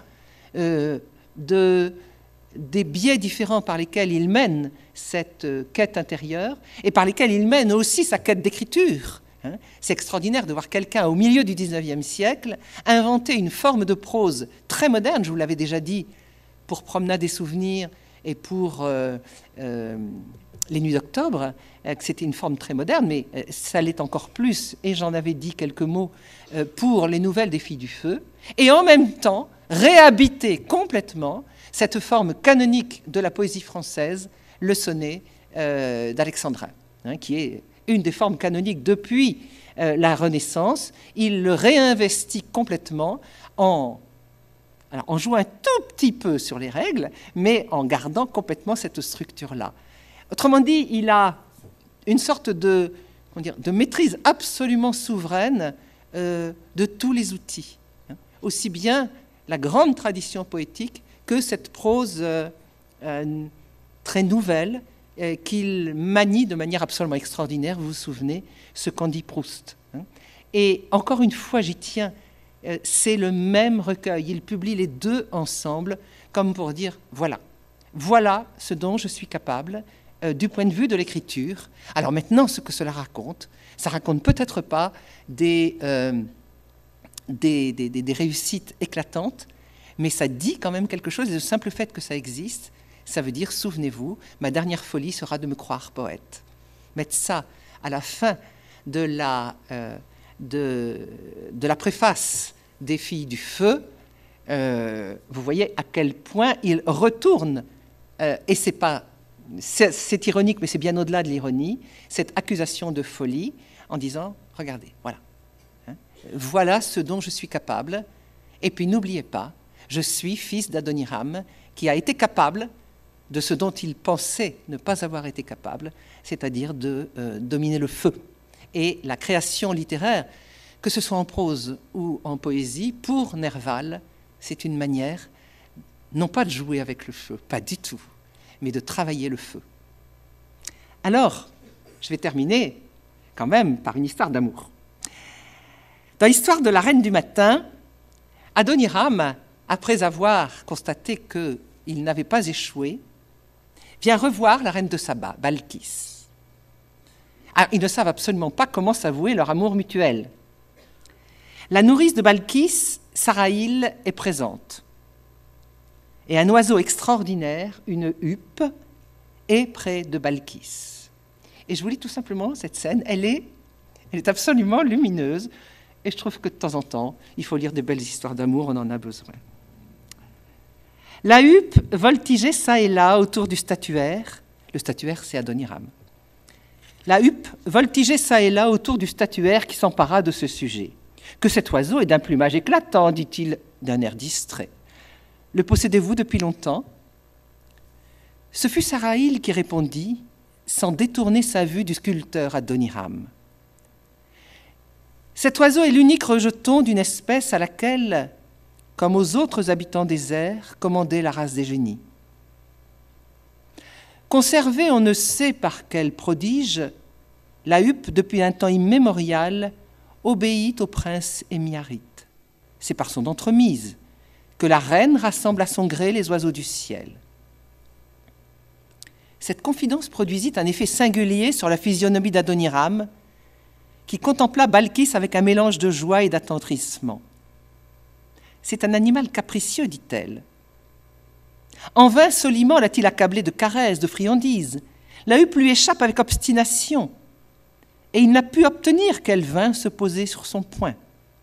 des biais différents par lesquels il mène cette quête intérieure et par lesquels il mène aussi sa quête d'écriture. C'est extraordinaire de voir quelqu'un au milieu du XIXe siècle inventer une forme de prose très moderne, je vous l'avais déjà dit, pour Promenade des souvenirs et pour Les Nuits d'octobre, que c'était une forme très moderne, mais ça l'est encore plus, et j'en avais dit quelques mots, pour Les Nouvelles des Filles du Feu, et en même temps réhabiter complètement cette forme canonique de la poésie française, le sonnet d'Alexandrin, qui est une des formes canoniques depuis la Renaissance. Il le réinvestit complètement en jouant un tout petit peu sur les règles, mais en gardant complètement cette structure-là. Autrement dit, il a une sorte de maîtrise absolument souveraine de tous les outils, aussi bien la grande tradition poétique que cette prose très nouvelle qu'il manie de manière absolument extraordinaire. Vous vous souvenez, ce qu'en dit Proust. Et encore une fois, j'y tiens, c'est le même recueil. Il publie les deux ensemble, comme pour dire, voilà ce dont je suis capable du point de vue de l'écriture. Alors maintenant, ce que cela raconte, ça raconte peut-être pas des réussites éclatantes, mais ça dit quand même quelque chose, et le simple fait que ça existe, ça veut dire, souvenez-vous, ma dernière folie sera de me croire poète. Mettre ça à la fin de la préface des Filles du Feu, vous voyez à quel point il retourne, et c'est ironique, mais c'est bien au-delà de l'ironie, cette accusation de folie, en disant, regardez, voilà ce dont je suis capable, et puis n'oubliez pas, je suis fils d'Adoniram, qui a été capable de ce dont il pensait ne pas avoir été capable, c'est-à-dire de dominer le feu. Et la création littéraire, que ce soit en prose ou en poésie, pour Nerval, c'est une manière, non pas de jouer avec le feu, pas du tout, mais de travailler le feu. Alors, je vais terminer quand même par une histoire d'amour. Dans l'histoire de la Reine du Matin, Adoniram, après avoir constaté qu'il n'avait pas échoué, vient revoir la reine de Saba, Balkis. Alors, ils ne savent absolument pas comment s'avouer leur amour mutuel. La nourrice de Balkis, Saraïl, est présente. Et un oiseau extraordinaire, une huppe, est près de Balkis. Et je vous lis tout simplement cette scène, elle est absolument lumineuse, et je trouve que de temps en temps, il faut lire des belles histoires d'amour, on en a besoin. La huppe voltigeait çà et là autour du statuaire. Le statuaire, c'est Adoniram. La huppe voltigeait çà et là autour du statuaire qui s'empara de ce sujet. « Que cet oiseau est d'un plumage éclatant, dit-il d'un air distrait. Le possédez-vous depuis longtemps ?» Ce fut Saraïl qui répondit, sans détourner sa vue du sculpteur Adoniram. « Cet oiseau est l'unique rejeton d'une espèce à laquelle, comme aux autres habitants des airs, commandait la race des génies. Conservée on ne sait par quel prodige, la huppe, depuis un temps immémorial, obéit au prince émiarite. C'est par son entremise que la reine rassemble à son gré les oiseaux du ciel. » Cette confidence produisit un effet singulier sur la physionomie d'Adoniram, qui contempla Balkis avec un mélange de joie et d'attendrissement. « C'est un animal capricieux, dit-elle. En vain Soliman l'a-t-il accablé de caresses, de friandises. La huppe lui échappe avec obstination, et il n'a pu obtenir qu'elle vînt se poser sur son poing.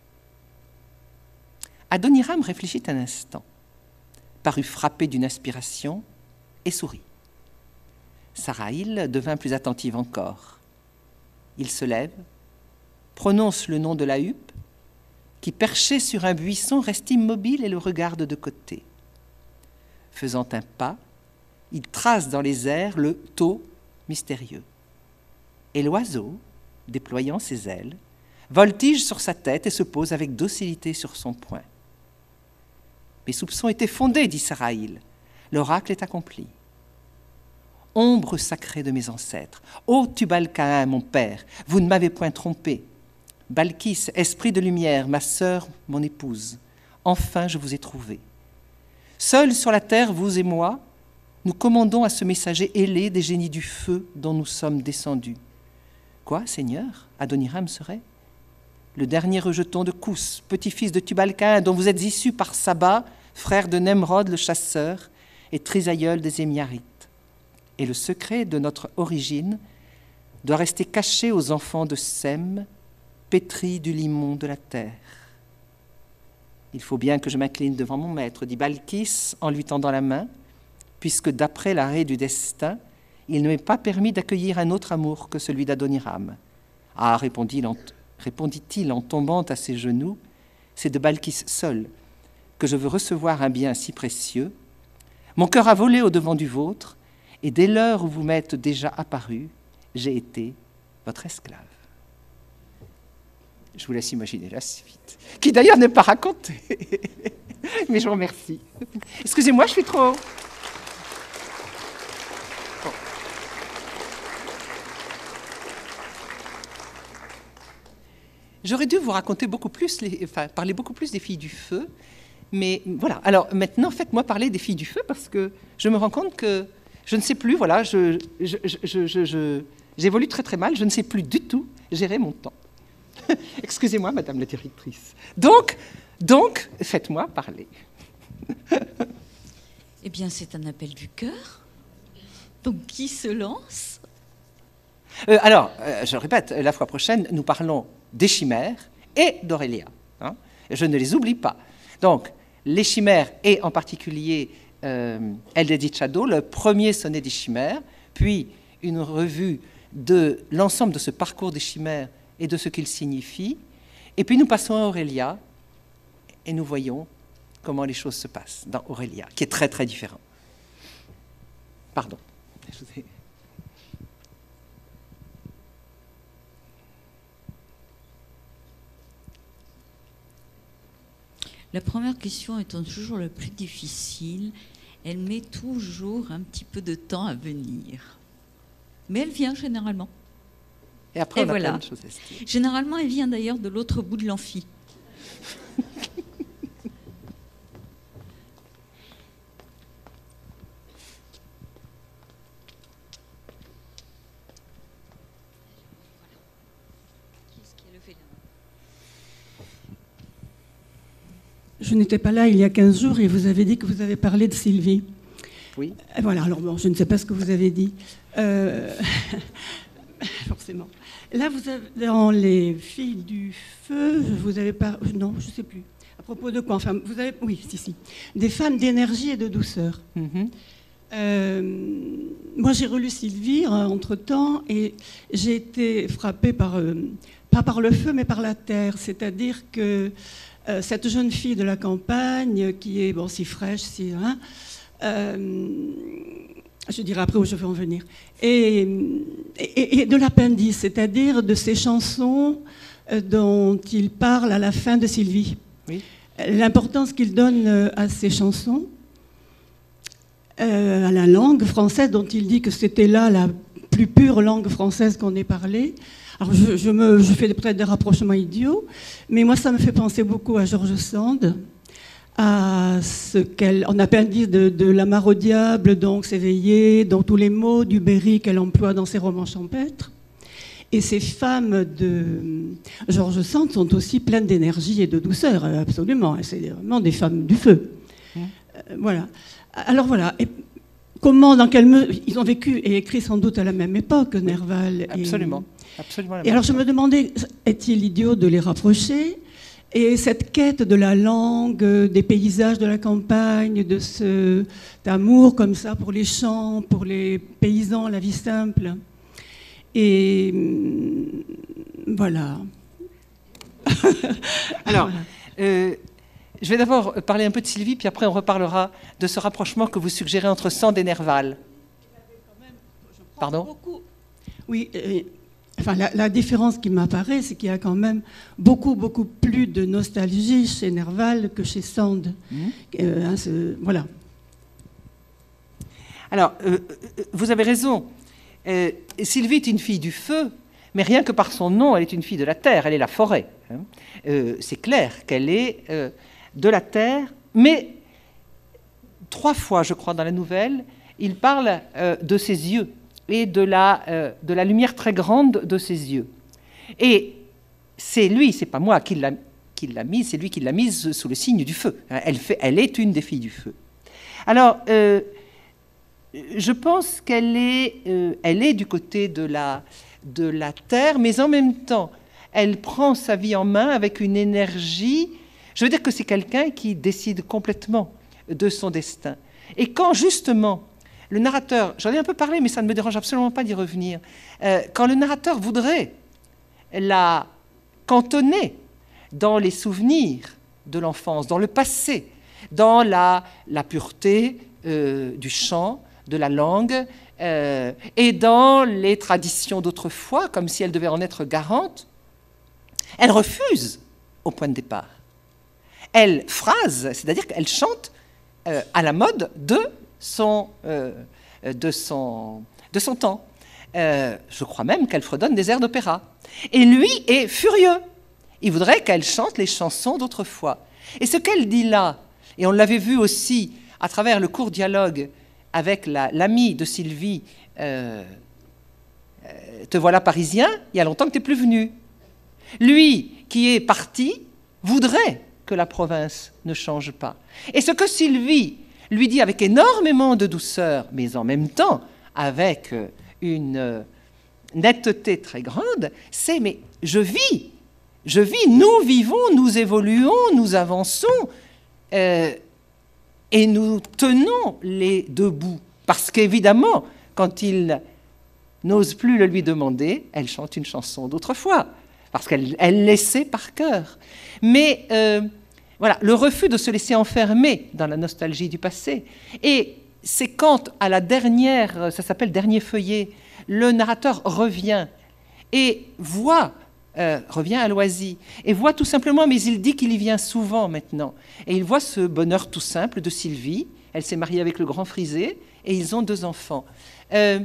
Adoniram réfléchit un instant, parut frappé d'une inspiration et sourit. Saraïl devint plus attentive encore. Il se lève, prononce le nom de la huppe, qui, perchée sur un buisson, reste immobile et le regarde de côté. Faisant un pas, il trace dans les airs le tau mystérieux. Et l'oiseau, déployant ses ailes, voltige sur sa tête et se pose avec docilité sur son poing. Mes soupçons étaient fondés, dit Saraïl. L'oracle est accompli. Ombre sacrée de mes ancêtres, ô Tubal-Caïn, mon père, vous ne m'avez point trompé. Balkis, esprit de lumière, ma sœur, mon épouse, enfin je vous ai trouvé. Seuls sur la terre, vous et moi, nous commandons à ce messager ailé des génies du feu dont nous sommes descendus. Quoi, Seigneur, Adoniram serait le dernier rejeton de Kous, petit-fils de Tubal-Caïn, dont vous êtes issu par Saba, frère de Nemrod le chasseur et trisaïeul des Émiarites. Et le secret de notre origine doit rester caché aux enfants de Sem, pétris du limon de la terre. Il faut bien que je m'incline devant mon maître, dit Balkis en lui tendant la main, puisque d'après l'arrêt du destin, il ne m'est pas permis d'accueillir un autre amour que celui d'Adoniram. Ah, répondit-il en tombant à ses genoux, c'est de Balkis seul que je veux recevoir un bien si précieux. Mon cœur a volé au-devant du vôtre, et dès l'heure où vous m'êtes déjà apparu, j'ai été votre esclave. Je vous laisse imaginer la suite, qui d'ailleurs n'est pas racontée. Mais je vous remercie. Excusez-moi, je suis trop... Bon. J'aurais dû vous raconter beaucoup plus, parler beaucoup plus des filles du feu, mais voilà. Alors maintenant, faites-moi parler des filles du feu, parce que je me rends compte que je ne sais plus, voilà, j'évolue très très mal, je ne sais plus du tout gérer mon temps. Excusez-moi, Madame la directrice. Donc, faites-moi parler. Eh bien, c'est un appel du cœur. Donc, qui se lance ? Alors, je le répète, la fois prochaine, nous parlons des chimères et d'Aurélia. Hein. Je ne les oublie pas. Donc, les chimères et en particulier El Dedicado, le premier sonnet des chimères, puis une revue de l'ensemble de ce parcours des chimères et de ce qu'il signifie. Et puis nous passons à Aurélia et nous voyons comment les choses se passent dans Aurélia, qui est très très différent. Pardon. La première question étant toujours la plus difficile, elle met toujours un petit peu de temps à venir. Mais elle vient généralement. Et après, on a voilà. plein de choses à se dire. Généralement, elle vient d'ailleurs de l'autre bout de l'amphi. Je n'étais pas là il y a 15 jours et vous avez dit que vous avez parlé de Sylvie. Oui. Et voilà, alors bon, je ne sais pas ce que vous avez dit. Forcément. Là, vous avez, dans Les filles du feu, vous avez pas... Non, je ne sais plus. À propos de quoi? Enfin, vous avez... Oui, si. Des femmes d'énergie et de douceur. Mm-hmm. Moi, j'ai relu Sylvie entre-temps et j'ai été frappée par... pas par le feu, mais par la terre. C'est-à-dire que cette jeune fille de la campagne, qui est si fraîche, si... je dirai après où je veux en venir. Et de l'appendice, c'est-à-dire de ces chansons dont il parle à la fin de Sylvie. Oui. L'importance qu'il donne à ces chansons, à la langue française, dont il dit que c'était là la plus pure langue française qu'on ait parlé. Alors je fais peut-être des rapprochements idiots, mais moi ça me fait penser beaucoup à George Sand, à ce qu'en appendice de La Mare au diable, donc s'éveiller, dans tous les mots du Berry qu'elle emploie dans ses romans champêtres. Et ces femmes de George Sand sont aussi pleines d'énergie et de douceur, absolument. C'est vraiment des femmes du feu. Voilà. Alors voilà. Et comment, dans quelle mesure, ils ont vécu et écrit sans doute à la même époque, Nerval. Absolument. Absolument. Et alors je me demandais, est-il idiot de les rapprocher? Et cette quête de la langue, des paysages de la campagne, de cet amour comme ça pour les champs, pour les paysans, la vie simple. Et voilà. Alors, je vais d'abord parler un peu de Sylvie, puis après on reparlera de ce rapprochement que vous suggérez entre Sand et Nerval. Pardon ? Oui, enfin, la différence qui m'apparaît, c'est qu'il y a quand même beaucoup plus de nostalgie chez Nerval que chez Sand. Voilà. Alors, vous avez raison. Sylvie est une fille du feu, mais rien que par son nom, elle est une fille de la terre, elle est la forêt. C'est clair qu'elle est de la terre, mais 3 fois, je crois, dans la nouvelle, il parle de ses yeux et de la lumière très grande de ses yeux. Et c'est lui, c'est pas moi qui l'a mise, c'est lui qui l'a mise sous le signe du feu. Elle est une des filles du feu. Alors, je pense qu'elle est du côté de la terre, mais en même temps, elle prend sa vie en main avec une énergie. Je veux dire que c'est quelqu'un qui décide complètement de son destin. Et quand justement le narrateur, j'en ai un peu parlé, mais ça ne me dérange absolument pas d'y revenir, quand le narrateur voudrait la cantonner dans les souvenirs de l'enfance, dans le passé, dans la pureté du chant, de la langue, et dans les traditions d'autrefois, comme si elle devait en être garante, elle refuse au point de départ. Elle phrase, c'est-à-dire qu'elle chante à la mode de son temps. Je crois même qu'elle fredonne des airs d'opéra. Et lui est furieux. Il voudrait qu'elle chante les chansons d'autrefois. Et ce qu'elle dit là, et on l'avait vu aussi à travers le court dialogue avec l'ami de Sylvie, te voilà parisien, il y a longtemps que tu n'es plus venu. Lui, qui est parti, voudrait que la province ne change pas. Et ce que Sylvie lui dit avec énormément de douceur, mais en même temps avec une netteté très grande, c'est « mais je vis, nous vivons, nous évoluons, nous avançons, et nous tenons les deux bouts. » Parce qu'évidemment, quand il n'ose plus le lui demander, elle chante une chanson d'autrefois, parce qu'elle laissait par cœur. Mais voilà, le refus de se laisser enfermer dans la nostalgie du passé. Et c'est quand, à la dernière, ça s'appelle dernier feuillet, le narrateur revient et voit, revient à Loisy, et voit tout simplement, mais il dit qu'il y vient souvent maintenant, et il voit ce bonheur tout simple de Sylvie. Elle s'est mariée avec le grand Frisé, et ils ont 2 enfants. Elle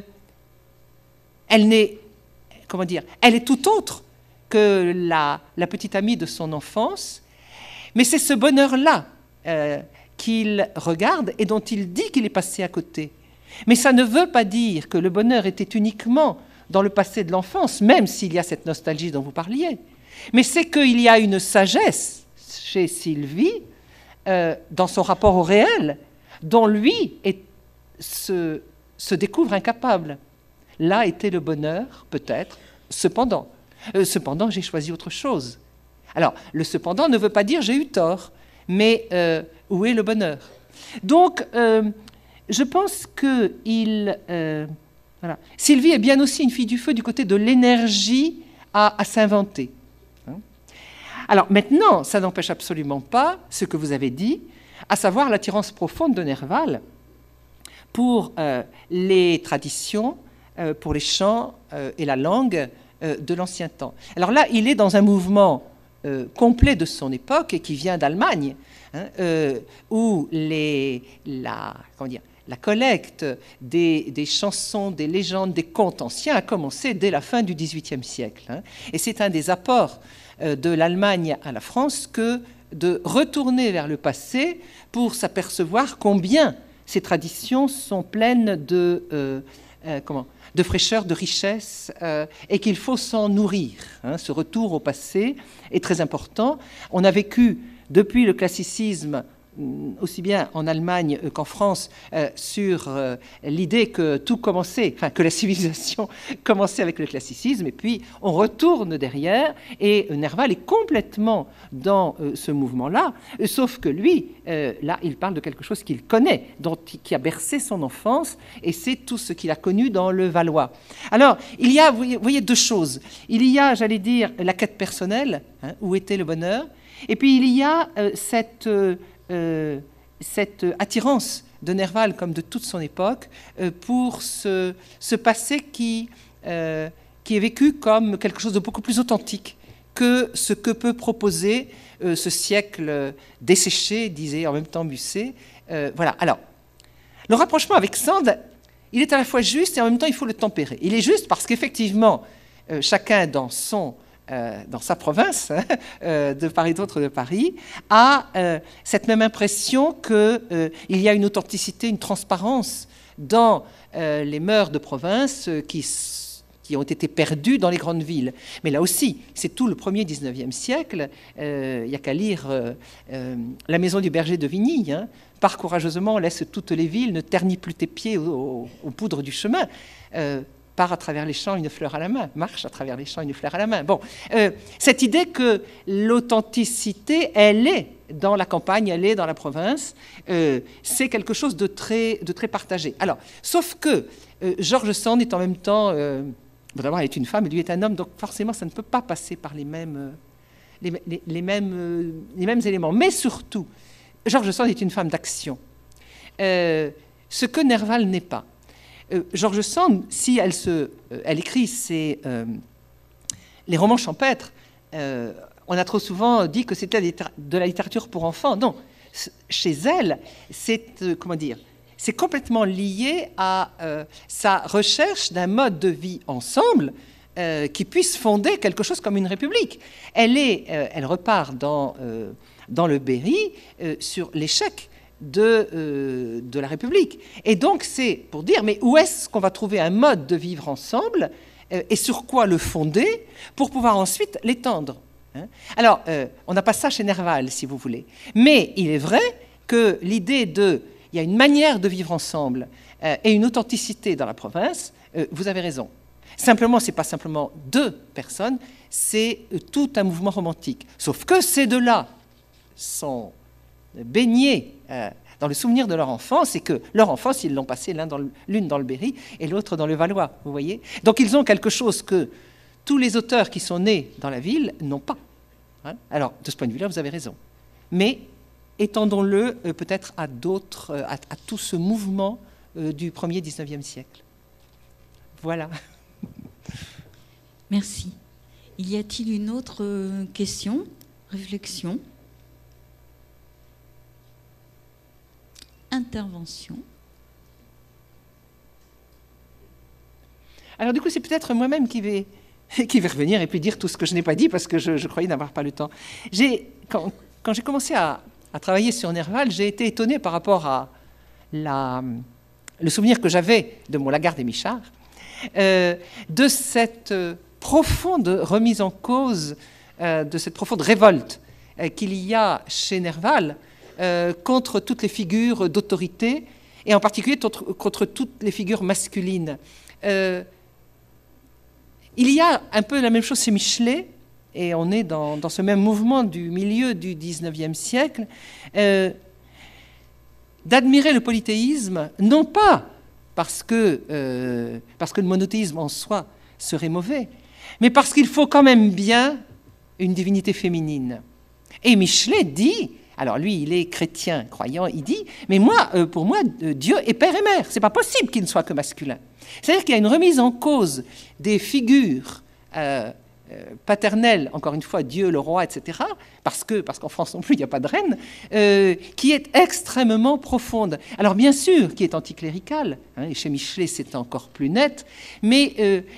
n'est, comment dire, elle est tout autre que la petite amie de son enfance, mais c'est ce bonheur-là qu'il regarde et dont il dit qu'il est passé à côté. Mais ça ne veut pas dire que le bonheur était uniquement dans le passé de l'enfance, même s'il y a cette nostalgie dont vous parliez. Mais c'est qu'il y a une sagesse chez Sylvie dans son rapport au réel, dont lui se découvre incapable. Là était le bonheur, peut-être, cependant. Cependant, j'ai choisi autre chose. Alors, le cependant ne veut pas dire j'ai eu tort, mais où est le bonheur? Donc, je pense que voilà. Sylvie est bien aussi une fille du feu du côté de l'énergie à s'inventer. Alors maintenant, ça n'empêche absolument pas ce que vous avez dit, à savoir l'attirance profonde de Nerval pour les traditions, pour les chants et la langue de l'ancien temps. Alors là, il est dans un mouvement complet de son époque et qui vient d'Allemagne, où la collecte des chansons, des légendes, des contes anciens a commencé dès la fin du XVIIIe siècle. Et c'est un des apports de l'Allemagne à la France que de retourner vers le passé pour s'apercevoir combien ces traditions sont pleines de fraîcheur, de richesse, et qu'il faut s'en nourrir. Ce retour au passé est très important. On a vécu, depuis le classicisme, aussi bien en Allemagne qu'en France, sur l'idée que tout commençait, enfin que la civilisation commençait avec le classicisme, et puis on retourne derrière, et Nerval est complètement dans ce mouvement-là, sauf que lui, là, il parle de quelque chose qu'il connaît, qui a bercé son enfance, et c'est tout ce qu'il a connu dans le Valois. Alors, il y a, vous voyez, deux choses. Il y a, j'allais dire, la quête personnelle, hein, où était le bonheur, et puis il y a cette attirance de Nerval, comme de toute son époque, pour ce passé qui est vécu comme quelque chose de beaucoup plus authentique que ce que peut proposer ce siècle desséché, disait en même temps Musset. Voilà. Alors, le rapprochement avec Sand, il est à la fois juste et en même temps il faut le tempérer. Il est juste parce qu'effectivement, chacun dans sa province, de part et d'autre de Paris, a cette même impression qu'il y a une authenticité, une transparence dans les mœurs de province qui ont été perdues dans les grandes villes. Mais là aussi, c'est tout le premier 19e siècle. Il n'y a qu'à lire La maison du berger de Vigny. Hein. Pars courageusement, laisse toutes les villes, ne ternis plus tes pieds aux poudres du chemin. Part à travers les champs une fleur à la main, marche à travers les champs une fleur à la main. Bon, cette idée que l'authenticité, elle est dans la campagne, elle est dans la province, c'est quelque chose de très partagé. Alors, sauf que George Sand est en même temps, d'abord elle est une femme et lui est un homme, donc forcément ça ne peut pas passer par les mêmes éléments. Mais surtout, George Sand est une femme d'action, ce que Nerval n'est pas. George Sand, si elle écrit les romans champêtres, on a trop souvent dit que c'était de la littérature pour enfants. Non, chez elle, c'est complètement lié à sa recherche d'un mode de vie ensemble qui puisse fonder quelque chose comme une république. Elle repart dans le Berry sur l'échec de la République. Et donc, c'est pour dire, mais où est-ce qu'on va trouver un mode de vivre ensemble et sur quoi le fonder pour pouvoir ensuite l'étendre, hein. Alors, on n'a pas ça chez Nerval, si vous voulez. Mais il est vrai que l'idée il y a une manière de vivre ensemble et une authenticité dans la province, vous avez raison. Simplement, ce n'est pas simplement deux personnes, c'est tout un mouvement romantique. Sauf que ces deux-là sont baignés dans le souvenir de leur enfance, et que leur enfance, ils l'ont passée l'une dans le Berry et l'autre dans le Valois, vous voyez. Donc ils ont quelque chose que tous les auteurs qui sont nés dans la ville n'ont pas. Hein. Alors, de ce point de vue-là, vous avez raison. Mais étendons-le peut-être à d'autres, à tout ce mouvement du premier 19e siècle. Voilà. Merci. Y a-t-il une autre question, réflexion ? Intervention. Alors du coup, c'est peut-être moi-même qui vais revenir et puis dire tout ce que je n'ai pas dit parce que je croyais n'avoir pas le temps. Quand j'ai commencé à travailler sur Nerval, j'ai été étonné par rapport à le souvenir que j'avais de mon Lagarde et Michard, de cette profonde remise en cause, de cette profonde révolte qu'il y a chez Nerval contre toutes les figures d'autorité, et en particulier contre toutes les figures masculines. Il y a un peu la même chose chez Michelet, et on est dans ce même mouvement du milieu du XIXe siècle, d'admirer le polythéisme, non pas parce que le monothéisme en soi serait mauvais, mais parce qu'il faut quand même bien une divinité féminine. Et Michelet dit... Alors lui, il est chrétien, croyant, il dit, mais moi, pour moi, Dieu est père et mère. C'est pas possible qu'il ne soit que masculin. C'est-à-dire qu'il y a une remise en cause des figures paternelles, encore une fois, Dieu, le roi, etc., parce qu'en France non plus, il n'y a pas de reine, qui est extrêmement profonde. Alors bien sûr, qui est anticléricale, hein, et chez Michelet, c'est encore plus net, mais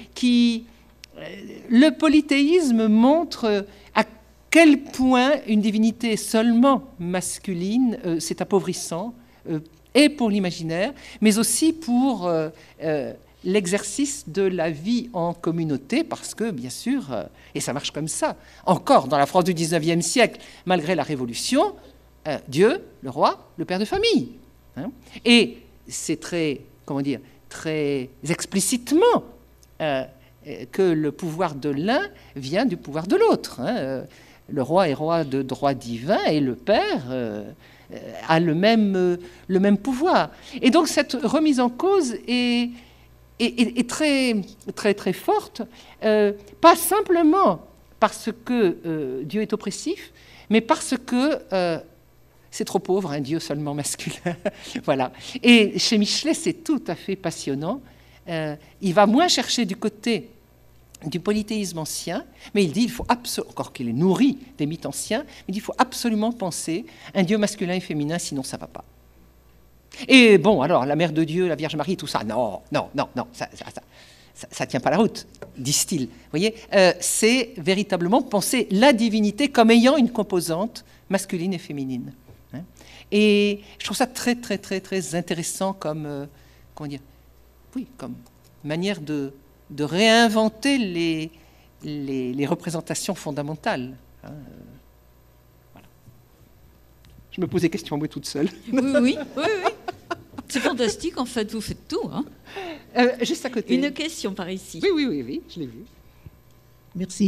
le polythéisme montre à quel point une divinité seulement masculine, c'est appauvrissant, et pour l'imaginaire, mais aussi pour l'exercice de la vie en communauté, parce que, bien sûr, et ça marche comme ça, encore dans la France du XIXe siècle, malgré la Révolution, Dieu, le roi, le père de famille. Hein. Et c'est très, comment dire, très explicitement que le pouvoir de l'un vient du pouvoir de l'autre. Hein. Le roi est roi de droit divin et le père a le même pouvoir. Et donc cette remise en cause est très, très, très forte, pas simplement parce que Dieu est oppressif, mais parce que c'est trop pauvre, un Dieu seulement masculin. Voilà. Et chez Michelet, c'est tout à fait passionnant. Il va moins chercher du côté du polythéisme ancien, mais il dit, il faut encore qu'il est nourri des mythes anciens, il dit, il faut absolument penser un Dieu masculin et féminin, sinon ça ne va pas. Et bon, alors, la Mère de Dieu, la Vierge Marie, tout ça, non, ça tient pas la route, disent-ils. Vous voyez, c'est véritablement penser la divinité comme ayant une composante masculine et féminine. Hein. Et je trouve ça très, très, très, très intéressant comme, comment dire, oui, comme manière de réinventer les représentations fondamentales. Hein. Voilà. Je me pose des questions moi toute seule. Oui. C'est fantastique, en fait, vous faites tout. Hein. Juste à côté. Une question par ici. Oui, je l'ai vu. Merci.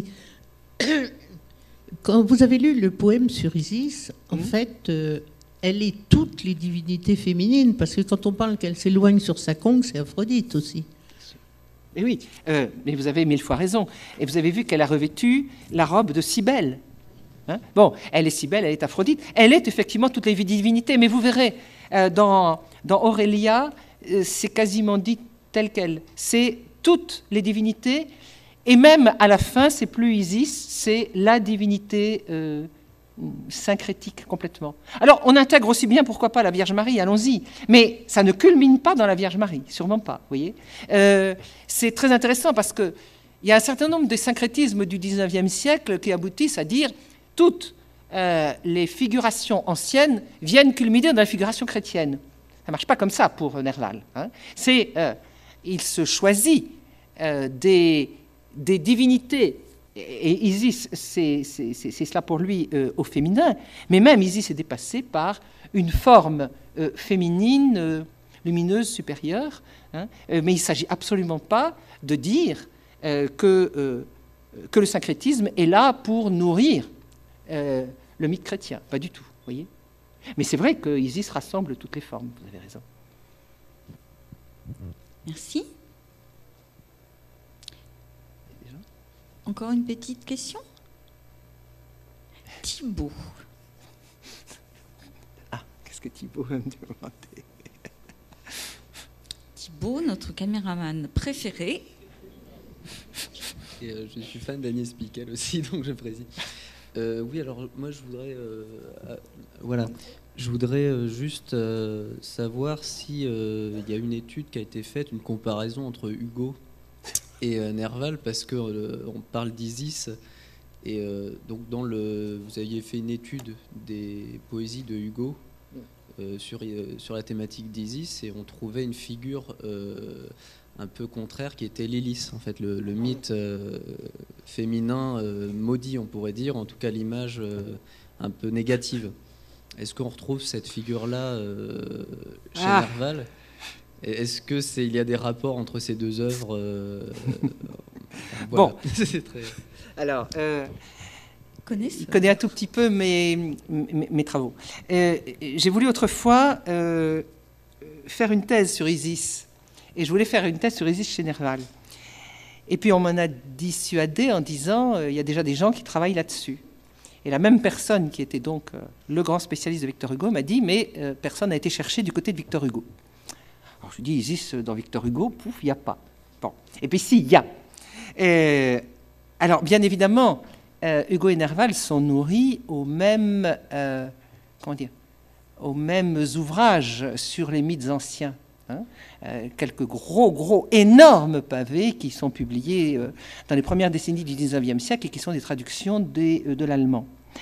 Quand vous avez lu le poème sur Isis, en fait, elle est toutes les divinités féminines, parce que quand on parle qu'elle s'éloigne sur sa conque, c'est Aphrodite aussi. Et oui, mais vous avez 1000 fois raison. Et vous avez vu qu'elle a revêtu la robe de Cybèle. Hein. Bon, elle est Cybèle, elle est Aphrodite. Elle est effectivement toutes les divinités, mais vous verrez, dans Aurélia, c'est quasiment dit tel quel. C'est toutes les divinités, et même à la fin, c'est plus Isis, c'est la divinité syncrétique complètement. Alors, on intègre aussi bien, pourquoi pas, la Vierge Marie, allons-y, mais ça ne culmine pas dans la Vierge Marie, sûrement pas, vous voyez. C'est très intéressant parce qu'il y a un certain nombre de syncrétismes du XIXe siècle qui aboutissent à dire toutes les figurations anciennes viennent culminer dans la figuration chrétienne. Ça ne marche pas comme ça pour Nerval. Hein. Il se choisit des divinités. Et Isis, c'est cela pour lui au féminin, mais même Isis est dépassée par une forme féminine, lumineuse, supérieure, hein, mais il ne s'agit absolument pas de dire que le syncrétisme est là pour nourrir le mythe chrétien, pas du tout, voyez. Mais c'est vrai que Isis rassemble toutes les formes, vous avez raison. Merci. Encore une petite question. Thibaut. Ah, qu'est-ce que Thibaut va me demander? Thibaut, notre caméraman préféré. Et je suis fan d'Agnès Piquel aussi, donc je précise. Oui, alors moi je voudrais, je voudrais juste savoir si il y a une étude qui a été faite, une comparaison entre Hugo et Nerval, parce que on parle d'Isis et donc vous aviez fait une étude des poésies de Hugo sur la thématique d'Isis, et on trouvait une figure un peu contraire qui était Lilith, en fait, le mythe féminin maudit, on pourrait dire, en tout cas l'image un peu négative. Est-ce qu'on retrouve cette figure-là chez Nerval ? Est-ce qu'il y a des rapports entre ces deux œuvres Bon, c'est très... Alors, il connaît un tout petit peu mes travaux. J'ai voulu autrefois faire une thèse sur Isis, et je voulais faire une thèse sur Isis chez Nerval. Et puis on m'en a dissuadé en disant il y a déjà des gens qui travaillent là-dessus. Et la même personne qui était donc le grand spécialiste de Victor Hugo m'a dit mais personne n'a été cherché du côté de Victor Hugo. Alors je lui dis Isis dans Victor Hugo, pouf, il n'y a pas. Bon. Et puis si, il y a. Alors bien évidemment, Hugo et Nerval sont nourris aux mêmes ouvrages sur les mythes anciens. Hein, quelques gros, énormes pavés qui sont publiés dans les premières décennies du XIXe siècle et qui sont des traductions de l'allemand.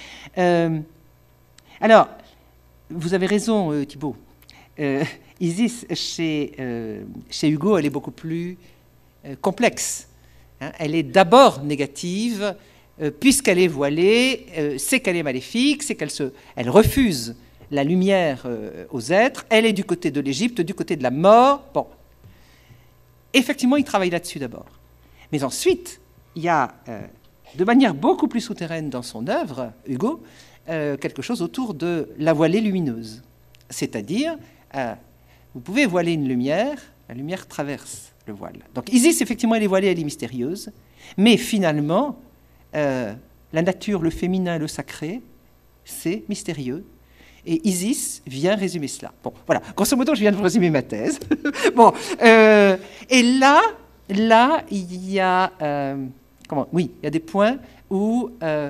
Alors, vous avez raison, Thibaut. Isis, chez Hugo, elle est beaucoup plus complexe. Hein, elle est d'abord négative, puisqu'elle est voilée, c'est qu'elle est maléfique, c'est qu'elle refuse la lumière aux êtres, elle est du côté de l'Égypte, du côté de la mort. Bon. Effectivement, il travaille là-dessus d'abord. Mais ensuite, il y a, de manière beaucoup plus souterraine dans son œuvre, Hugo, quelque chose autour de la voilée lumineuse. C'est-à-dire, vous pouvez voiler une lumière, la lumière traverse le voile. Donc Isis, effectivement, elle est voilée, elle est mystérieuse, mais finalement, la nature, le féminin, le sacré, c'est mystérieux. Et Isis vient résumer cela. Bon, voilà. Grosso modo, je viens de vous résumer ma thèse. Bon, et là, il y a, oui, il y a des points où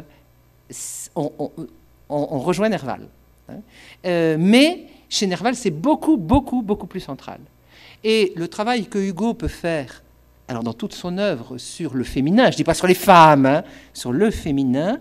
on rejoint Nerval. Hein. Mais chez Nerval, c'est beaucoup plus central. Et le travail que Hugo peut faire, alors dans toute son œuvre sur le féminin, je ne dis pas sur les femmes, hein, sur le féminin,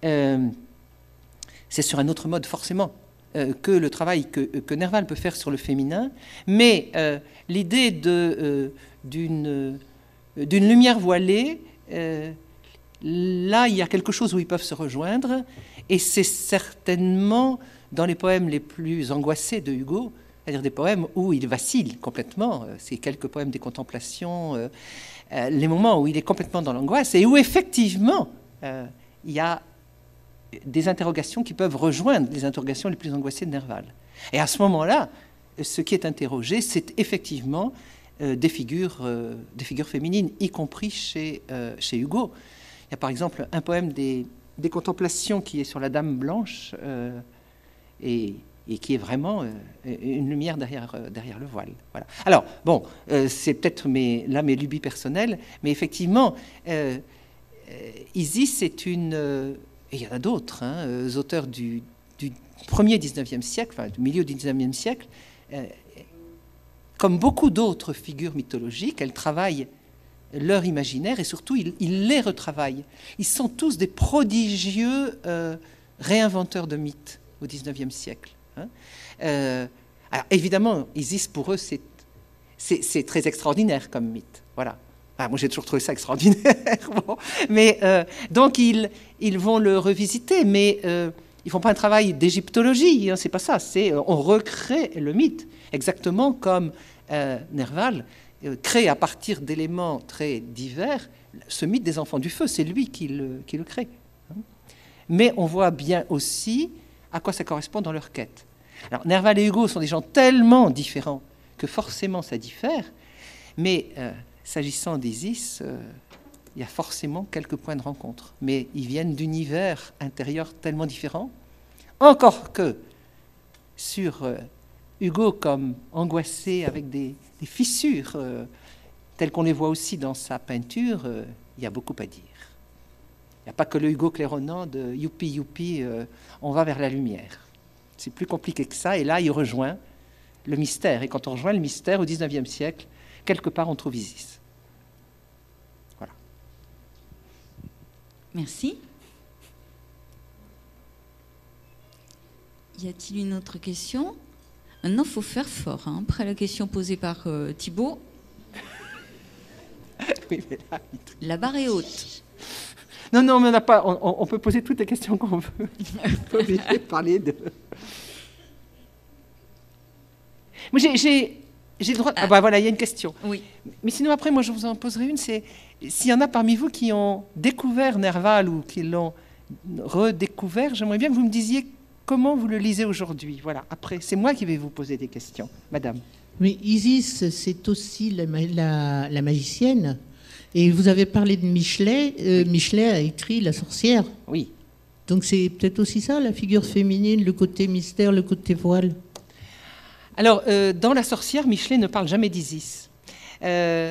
c'est sur un autre mode forcément que le travail que Nerval peut faire sur le féminin, mais l'idée d'une lumière voilée, là il y a quelque chose où ils peuvent se rejoindre, et c'est certainement dans les poèmes les plus angoissés de Hugo, c'est-à-dire des poèmes où il vacille complètement, c'est quelques poèmes des contemplations, les moments où il est complètement dans l'angoisse, et où effectivement il y a des interrogations qui peuvent rejoindre les interrogations les plus angoissées de Nerval. Et à ce moment-là, ce qui est interrogé, c'est effectivement des figures féminines, y compris chez Hugo. Il y a par exemple un poème des Contemplations qui est sur la Dame blanche et qui est vraiment une lumière derrière le voile. Voilà. Alors, bon, c'est peut-être mes lubies personnelles, mais effectivement, Isis est une... et il y en a d'autres, hein, auteurs du premier 19e siècle, enfin du milieu du 19e siècle, comme beaucoup d'autres figures mythologiques, elles travaillent leur imaginaire et surtout ils les retravaillent. Ils sont tous des prodigieux réinventeurs de mythes au 19e siècle. Hein. Alors évidemment, Isis pour eux c'est très extraordinaire comme mythe. Voilà. Ah, moi j'ai toujours trouvé ça extraordinaire. Bon. Mais donc ils vont le revisiter, mais ils font pas un travail d'égyptologie. Hein, c'est pas ça. C'est on recrée le mythe exactement comme Nerval crée à partir d'éléments très divers ce mythe des enfants du feu. C'est lui qui le crée. Mais on voit bien aussi à quoi ça correspond dans leur quête. Alors Nerval et Hugo sont des gens tellement différents que forcément ça diffère, mais s'agissant d'Isis, il y a forcément quelques points de rencontre, mais ils viennent d'univers intérieurs tellement différents, encore que sur Hugo comme angoissé avec des fissures, telles qu'on les voit aussi dans sa peinture, il y a beaucoup à dire. Il n'y a pas que le Hugo claironnant de youpi youpi, on va vers la lumière. C'est plus compliqué que ça, et là il rejoint le mystère, et quand on rejoint le mystère au 19e siècle, quelque part on trouve Isis. Voilà. Merci. Y a-t-il une autre question? Maintenant, il faut faire fort. Hein. Après la question posée par Thibault, Oui, mais là, la barre est haute. Non, mais on n'a pas. On peut poser toutes les questions qu'on veut. On peut obligé de parler de. Moi, j'ai le droit. Ah bah voilà, il y a une question. Oui. Mais sinon, après, moi, je vous en poserai une. C'est s'il y en a parmi vous qui ont découvert Nerval ou qui l'ont redécouvert, j'aimerais bien que vous me disiez comment vous le lisez aujourd'hui. Voilà. Après, c'est moi qui vais vous poser des questions, Madame. Mais Isis, c'est aussi la magicienne. Et vous avez parlé de Michelet. Michelet a écrit La sorcière. Oui. Donc c'est peut-être aussi ça, la figure féminine, le côté mystère, le côté voile. Alors, dans La sorcière, Michelet ne parle jamais d'Isis. Et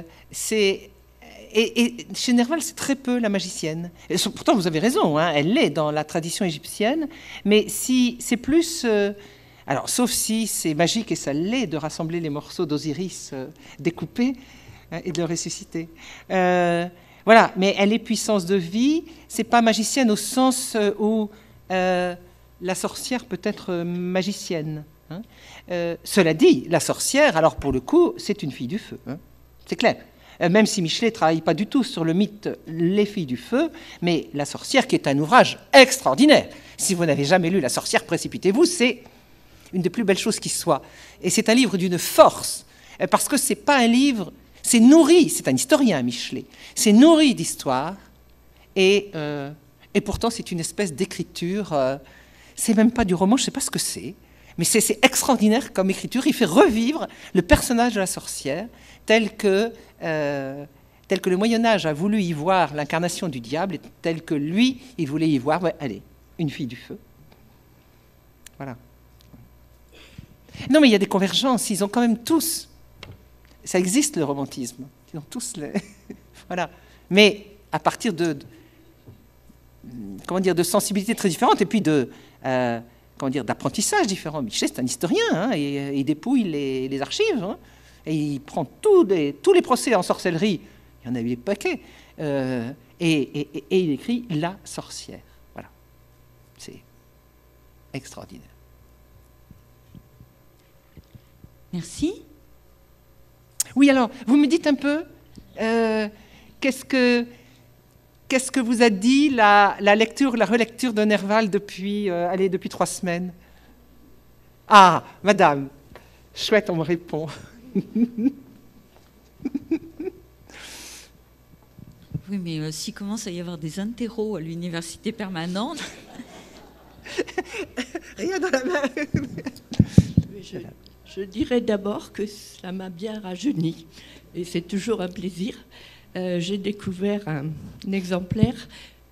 chez Nerval, c'est très peu la magicienne. Et pourtant, vous avez raison, hein, elle l'est dans la tradition égyptienne. Mais si c'est plus... alors, sauf si c'est magique, et ça l'est, de rassembler les morceaux d'Osiris découpés et de le ressusciter. Voilà, mais elle est puissance de vie. C'est pas magicienne au sens où la sorcière peut être magicienne. Hein. Cela dit, la sorcière, alors pour le coup, c'est une fille du feu. Hein. C'est clair. Même si Michelet ne travaille pas du tout sur le mythe Les filles du feu, mais La sorcière, qui est un ouvrage extraordinaire. Si vous n'avez jamais lu La sorcière, précipitez-vous, c'est une des plus belles choses qui soit. Et c'est un livre d'une force, parce que c'est pas un livre, c'est nourri, c'est un historien, Michelet, c'est nourri d'histoire, et pourtant c'est une espèce d'écriture, c'est même pas du roman, je sais pas ce que c'est, mais c'est extraordinaire comme écriture, il fait revivre le personnage de la sorcière, tel que le Moyen-Âge a voulu y voir l'incarnation du diable, et tel que lui, il voulait y voir, allez, une fille du feu. Voilà. Non, mais il y a des convergences, ils ont quand même tous, ça existe le romantisme, ils ont tous les... voilà. Mais à partir de sensibilités très différentes, et puis d'apprentissage différent. Michelet, c'est un historien, hein, et il dépouille les archives, hein, et il prend tous les procès en sorcellerie, il y en a eu des paquets, et il écrit « La sorcière ». Voilà. C'est extraordinaire. Merci. Oui, alors, vous me dites un peu, qu'est-ce que vous a dit la lecture, la relecture de Nerval depuis 3 semaines? Ah, madame, chouette, on me répond. Oui, mais s'il commence à y avoir des interros à l'université permanente... Rien dans la main. Je dirais d'abord que ça m'a bien rajeuni, et c'est toujours un plaisir. J'ai découvert un exemplaire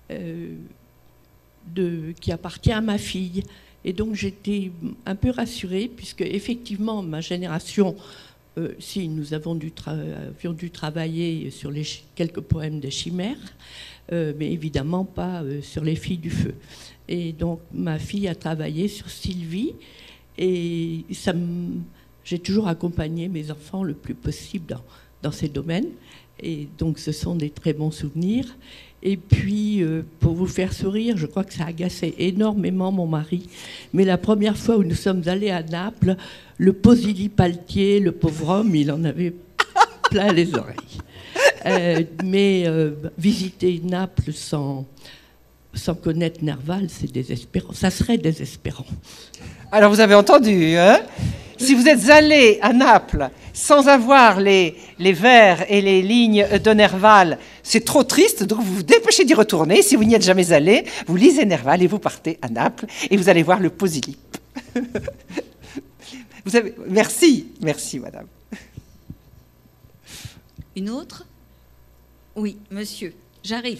qui appartient à ma fille. Et donc j'étais un peu rassurée, puisque effectivement, ma génération, si nous avions dû travailler sur quelques poèmes des Chimères, mais évidemment pas sur les filles du feu. Et donc ma fille a travaillé sur Sylvie, et j'ai toujours accompagné mes enfants le plus possible dans ces domaines. Et donc ce sont des très bons souvenirs. Et puis, pour vous faire sourire, je crois que ça a agacé énormément mon mari. Mais la première fois où nous sommes allés à Naples, le Posili-Paltier, le pauvre homme, il en avait plein les oreilles. Mais visiter Naples sans connaître Nerval, c'est désespérant. Ça serait désespérant. Alors vous avez entendu, hein? Si vous êtes allé à Naples sans avoir les vers et les lignes de Nerval, c'est trop triste, donc vous vous dépêchez d'y retourner. Si vous n'y êtes jamais allé, vous lisez Nerval et vous partez à Naples et vous allez voir le Posilip. Merci, madame. Une autre? Oui, monsieur, j'arrive.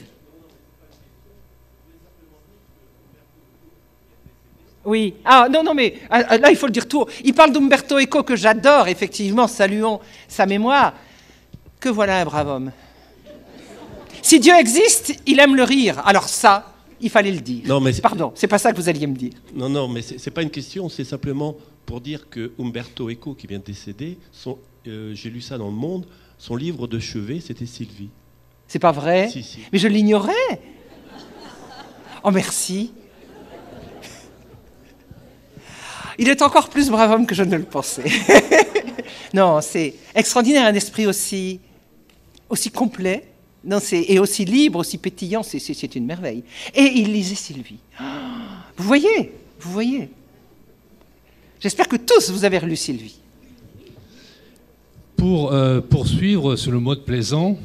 Oui. Ah, non, mais là, il faut le dire tout haut. Il parle d'Umberto Eco, que j'adore, effectivement, saluons sa mémoire. Que voilà un brave homme. Si Dieu existe, il aime le rire. Alors ça, il fallait le dire. Non, mais pardon, c'est pas ça que vous alliez me dire. Non, mais c'est pas une question, c'est simplement pour dire que Umberto Eco, qui vient de décéder, j'ai lu ça dans Le Monde, son livre de chevet, c'était Sylvie. C'est pas vrai? Si. Mais je l'ignorais. Oh, merci. Il est encore plus brave homme que je ne le pensais. Non, c'est extraordinaire, un esprit aussi complet, et aussi libre, aussi pétillant, c'est une merveille. Et il lisait Sylvie. Vous voyez. J'espère que tous vous avez relu Sylvie. Pour poursuivre sur le mode plaisant,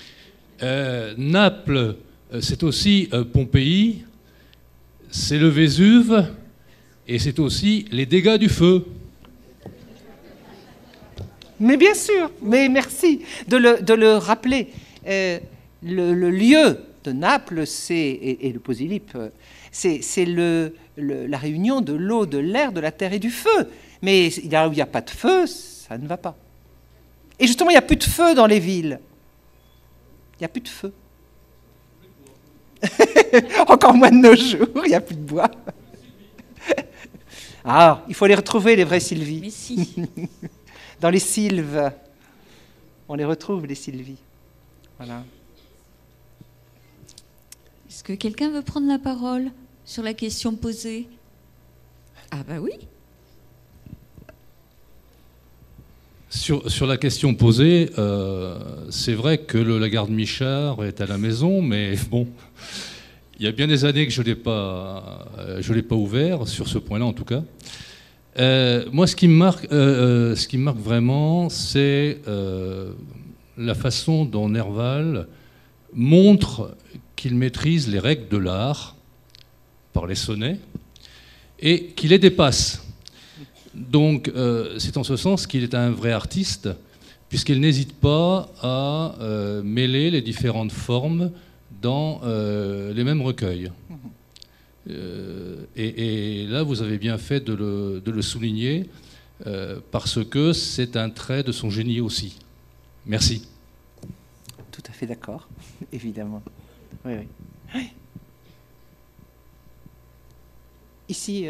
Naples, c'est aussi Pompéi, c'est le Vésuve, et c'est aussi les dégâts du feu. Mais bien sûr, mais merci de le rappeler. Le lieu de Naples, et le Posilip, c'est la réunion de l'eau, de l'air, de la terre et du feu. Mais là où il n'y a pas de feu, ça ne va pas. Et justement, il n'y a plus de feu dans les villes. Il n'y a plus de feu. Encore moins de nos jours, il n'y a plus de bois. Ah, il faut les retrouver, les vrais Sylvie. Mais si. Dans les sylves, on les retrouve, les Sylvie. Voilà. Est-ce que quelqu'un veut prendre la parole sur la question posée? Ah bah oui. Sur la question posée, c'est vrai que le Lagarde Michard est à la maison, mais bon, il y a bien des années que je l'ai pas ouvert, sur ce point-là en tout cas. Moi, ce qui me marque vraiment, c'est la façon dont Nerval montre qu'il maîtrise les règles de l'art par les sonnets et qu'il les dépasse. Donc, c'est en ce sens qu'il est un vrai artiste, puisqu'il n'hésite pas à mêler les différentes formes dans les mêmes recueils. Et là, vous avez bien fait de le souligner, parce que c'est un trait de son génie aussi. Merci. Tout à fait d'accord, évidemment. Oui, oui. Oui. Ici...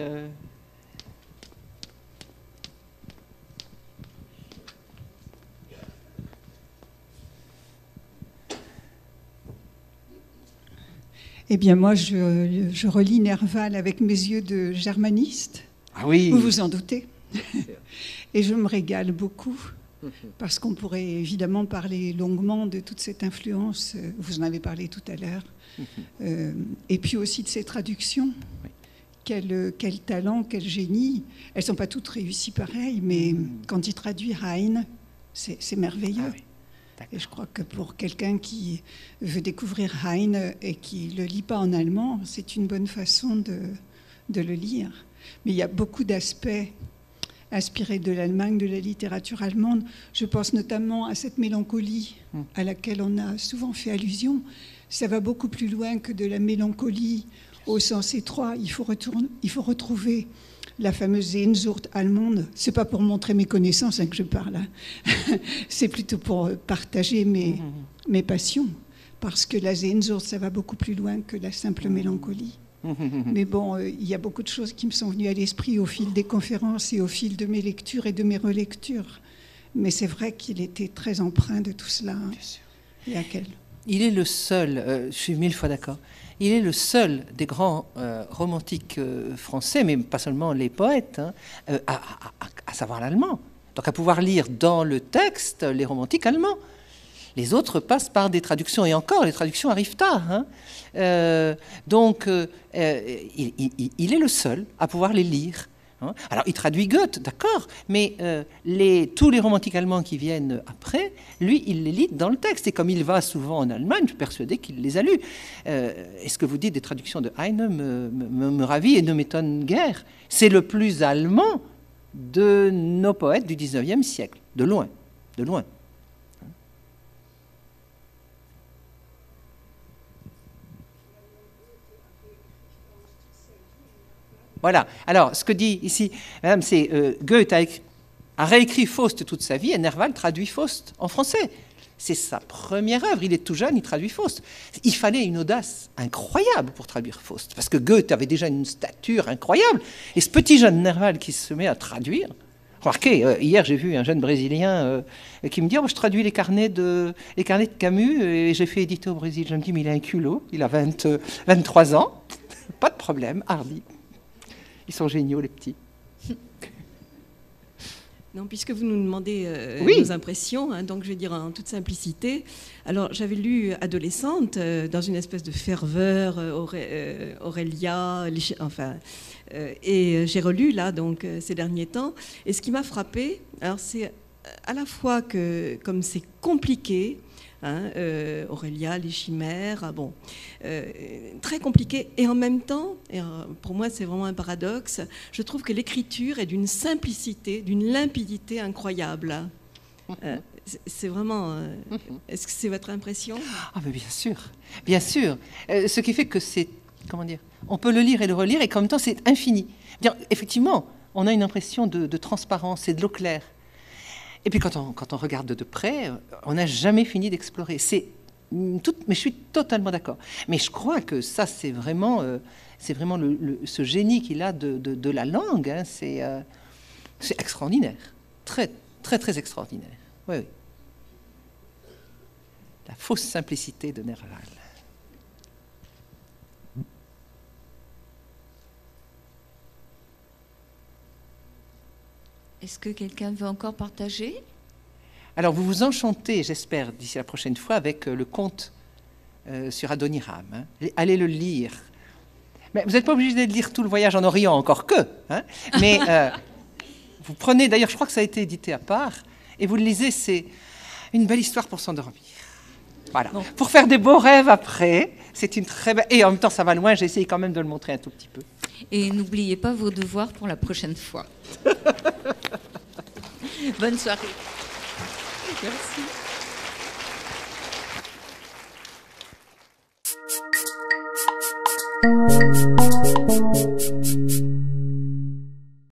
Eh bien, moi, je relis Nerval avec mes yeux de germaniste. Ah oui. Vous vous en doutez. Et je me régale beaucoup, parce qu'on pourrait évidemment parler longuement de toute cette influence. Vous en avez parlé tout à l'heure. Et puis aussi de ces traductions. Oui. Quel talent, quel génie. Elles ne sont pas toutes réussies pareil, mais quand il traduit Heine, c'est merveilleux. Ah oui. Et je crois que pour quelqu'un qui veut découvrir Heine et qui ne le lit pas en allemand, c'est une bonne façon de le lire. Mais il y a beaucoup d'aspects inspirés de l'Allemagne, de la littérature allemande. Je pense notamment à cette mélancolie à laquelle on a souvent fait allusion. Ça va beaucoup plus loin que de la mélancolie au sens étroit. Il faut retrouver la fameuse Sehnsucht allemande. C'est pas pour montrer mes connaissances que je parle. C'est plutôt pour partager mes passions. Parce que la Sehnsucht, ça va beaucoup plus loin que la simple mélancolie. Mais bon, il y a beaucoup de choses qui me sont venues à l'esprit au fil des conférences et au fil de mes lectures et de mes relectures. Mais c'est vrai qu'il était très empreint de tout cela. Bien sûr. Et à quel... Il est le seul, je suis 1000 fois d'accord, il est le seul des grands romantiques français, mais pas seulement les poètes, à savoir l'allemand. Donc à pouvoir lire dans le texte les romantiques allemands. Les autres passent par des traductions, et encore, les traductions arrivent tard. Donc il est le seul à pouvoir les lire. Alors, il traduit Goethe, d'accord, mais tous les romantiques allemands qui viennent après, lui, il les lit dans le texte. Et comme il va souvent en Allemagne, je suis persuadé qu'il les a lus. Et ce que vous dites des traductions de Heine me ravit et ne m'étonne guère. C'est le plus allemand de nos poètes du 19e siècle, de loin, de loin. Voilà. Alors, ce que dit ici, madame, c'est Goethe a réécrit Faust toute sa vie et Nerval traduit Faust en français. C'est sa première œuvre. Il est tout jeune, il traduit Faust. Il fallait une audace incroyable pour traduire Faust, parce que Goethe avait déjà une stature incroyable. Et ce petit jeune Nerval qui se met à traduire... Remarquez, hier j'ai vu un jeune Brésilien qui me dit je traduis les carnets de Camus et j'ai fait éditer au Brésil. Je me dis mais il a un culot, il a 23 ans, pas de problème, hardi. Ils sont géniaux, les petits. Non, puisque vous nous demandez nos impressions, donc je vais dire en toute simplicité. Alors, j'avais lu adolescente, dans une espèce de ferveur, Aurélia, et j'ai relu là, donc, ces derniers temps. Et ce qui m'a frappé, alors c'est à la fois que, comme c'est compliqué, Aurélia, les chimères, très compliqué. Et en même temps, pour moi c'est vraiment un paradoxe, je trouve que l'écriture est d'une simplicité, d'une limpidité incroyable. C'est vraiment... Est-ce que c'est votre impression ? Ah mais bien sûr, bien sûr. Ce qui fait que c'est... Comment dire ? On peut le lire et le relire et en même temps c'est infini. Bien, effectivement, on a une impression de transparence et de l'eau claire. Et puis quand on regarde de près, on n'a jamais fini d'explorer. Mais je suis totalement d'accord. Mais je crois que ça, c'est vraiment ce génie qu'il a de la langue. C'est extraordinaire. Très, très, très extraordinaire. Oui, oui. La fausse simplicité de Nerval. Est-ce que quelqu'un veut encore partager ? Alors, vous vous enchantez, j'espère, d'ici la prochaine fois, avec le conte sur Adoniram. Allez le lire. Mais vous n'êtes pas obligé de lire tout le voyage en Orient, encore que. Mais Vous prenez, d'ailleurs, je crois que ça a été édité à part, et vous le lisez, c'est une belle histoire pour s'endormir. Voilà. Bon. Pour faire des beaux rêves après, c'est une très belle... Et en même temps, ça va loin, j'ai essayé quand même de le montrer un tout petit peu. Et n'oubliez pas vos devoirs pour la prochaine fois. Bonne soirée. Merci.